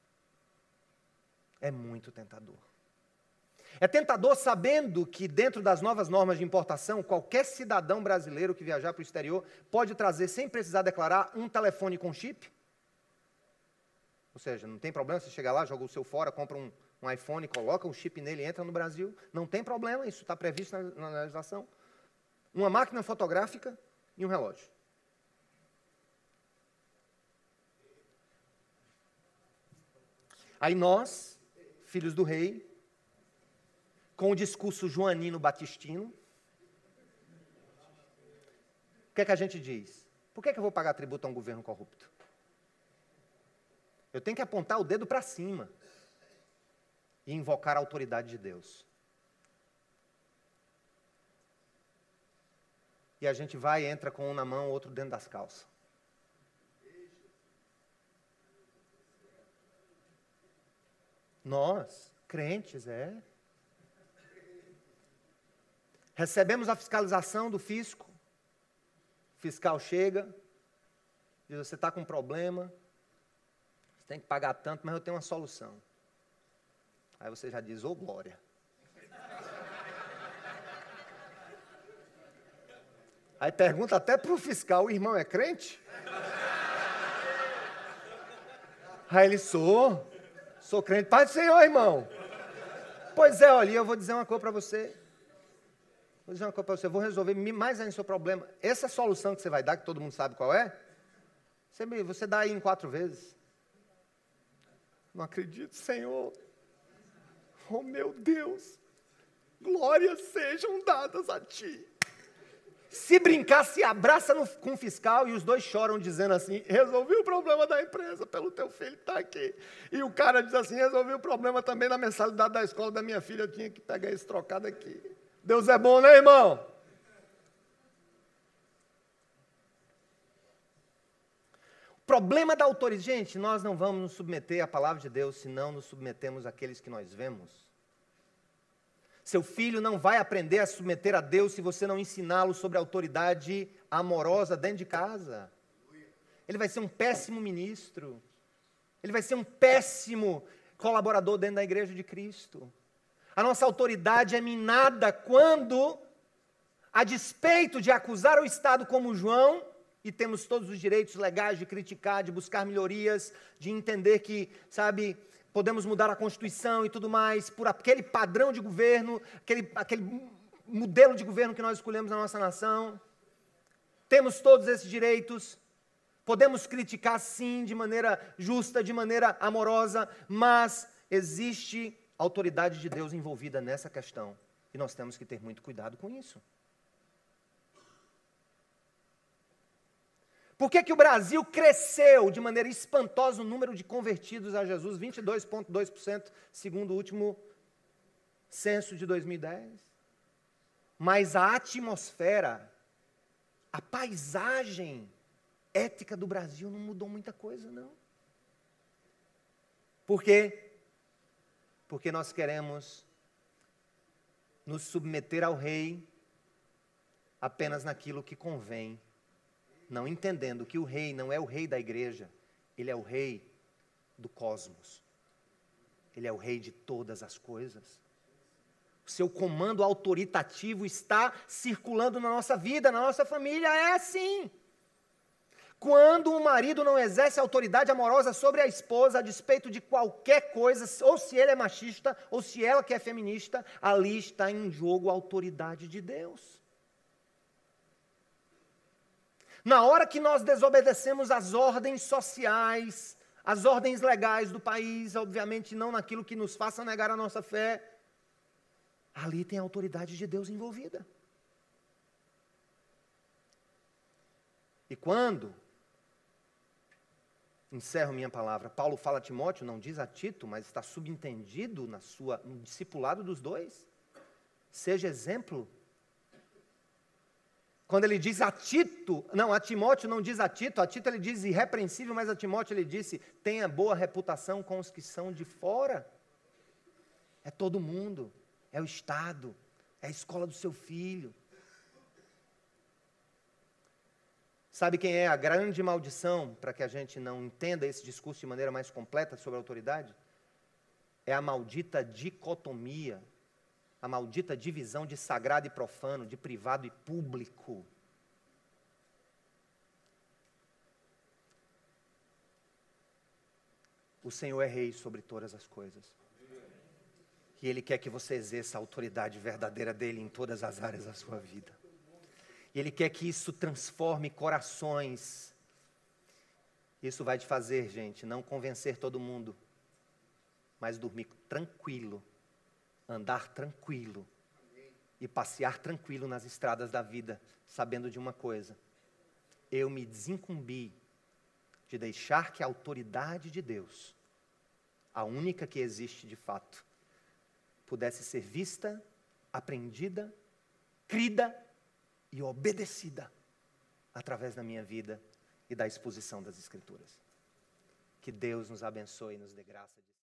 É muito tentador. É tentador sabendo que dentro das novas normas de importação, qualquer cidadão brasileiro que viajar para o exterior pode trazer, sem precisar declarar, um telefone com chip. Ou seja, não tem problema você chegar lá, joga o seu fora, compra um, um iPhone, coloca um chip nele e entra no Brasil. Não tem problema, isso está previsto na, na legislação. Uma máquina fotográfica e um relógio. Aí nós, filhos do rei, com o discurso joanino batistino, o que é que a gente diz? Por que é que eu vou pagar tributo a um governo corrupto? Eu tenho que apontar o dedo para cima e invocar a autoridade de Deus. E a gente vai e entra com um na mão, outro dentro das calças. Nós, crentes, é. Recebemos a fiscalização do fisco. O fiscal chega, diz, você está com um problema, você tem que pagar tanto, mas eu tenho uma solução. Aí você já diz, ô oh, glória. Aí pergunta até para o fiscal, o irmão é crente? Aí ele, sou, sou crente. Pai do Senhor, irmão. Pois é, olha, eu vou dizer uma coisa para você. Vou dizer uma coisa para você, eu vou resolver mais ainda o seu problema. Essa solução que você vai dar, que todo mundo sabe qual é, você, me, você dá aí em quatro vezes. Não acredito, Senhor. Oh, meu Deus. Glórias sejam dadas a Ti. Se brincar, se abraça no, com o fiscal e os dois choram dizendo assim, resolvi o problema da empresa pelo teu filho está aqui. E o cara diz assim, resolvi o problema também da mensalidade da escola da minha filha, eu tinha que pegar esse trocado aqui. Deus é bom, né, irmão? O problema da autoridade, gente, nós não vamos nos submeter à palavra de Deus se não nos submetemos àqueles que nós vemos. Seu filho não vai aprender a submeter a Deus se você não ensiná-lo sobre a autoridade amorosa dentro de casa. Ele vai ser um péssimo ministro. Ele vai ser um péssimo colaborador dentro da igreja de Cristo. A nossa autoridade é minada quando, a despeito de acusar o Estado como João, e temos todos os direitos legais de criticar, de buscar melhorias, de entender que, sabe, podemos mudar a Constituição e tudo mais, por aquele padrão de governo, aquele, aquele modelo de governo que nós escolhemos na nossa nação. Temos todos esses direitos. Podemos criticar, sim, de maneira justa, de maneira amorosa, mas existe autoridade de Deus envolvida nessa questão. E nós temos que ter muito cuidado com isso. Por que que o Brasil cresceu de maneira espantosa o número de convertidos a Jesus, vinte e dois vírgula dois por cento, segundo o último censo de dois mil e dez? Mas a atmosfera, a paisagem ética do Brasil não mudou muita coisa, não. Por quê? Porque nós queremos nos submeter ao rei apenas naquilo que convém, não entendendo que o rei não é o rei da igreja, ele é o rei do cosmos. Ele é o rei de todas as coisas. O seu comando autoritativo está circulando na nossa vida, na nossa família, é assim. Quando um marido não exerce autoridade amorosa sobre a esposa, a despeito de qualquer coisa, ou se ele é machista, ou se ela que é feminista, ali está em jogo a autoridade de Deus. Na hora que nós desobedecemos as ordens sociais, as ordens legais do país, obviamente não naquilo que nos faça negar a nossa fé, ali tem a autoridade de Deus envolvida. E quando, encerro minha palavra, Paulo fala a Timóteo, não diz a Tito, mas está subentendido na sua, no discipulado dos dois, seja exemplo. Quando ele diz a Tito, não, a Timóteo não diz a Tito, a Tito ele diz irrepreensível, mas a Timóteo ele disse, tenha boa reputação com os que são de fora. É todo mundo, é o Estado, é a escola do seu filho. Sabe quem é a grande maldição, para que a gente não entenda esse discurso de maneira mais completa sobre a autoridade? É a maldita dicotomia, a maldita divisão de sagrado e profano, de privado e público. O Senhor é rei sobre todas as coisas. E Ele quer que você exerça a autoridade verdadeira dEle em todas as áreas da sua vida. E Ele quer que isso transforme corações. Isso vai te fazer, gente, não convencer todo mundo, mas dormir tranquilo, andar tranquilo e passear tranquilo nas estradas da vida, sabendo de uma coisa: eu me desincumbi de deixar que a autoridade de Deus, a única que existe de fato, pudesse ser vista, aprendida, crida e obedecida através da minha vida e da exposição das Escrituras. Que Deus nos abençoe e nos dê graça de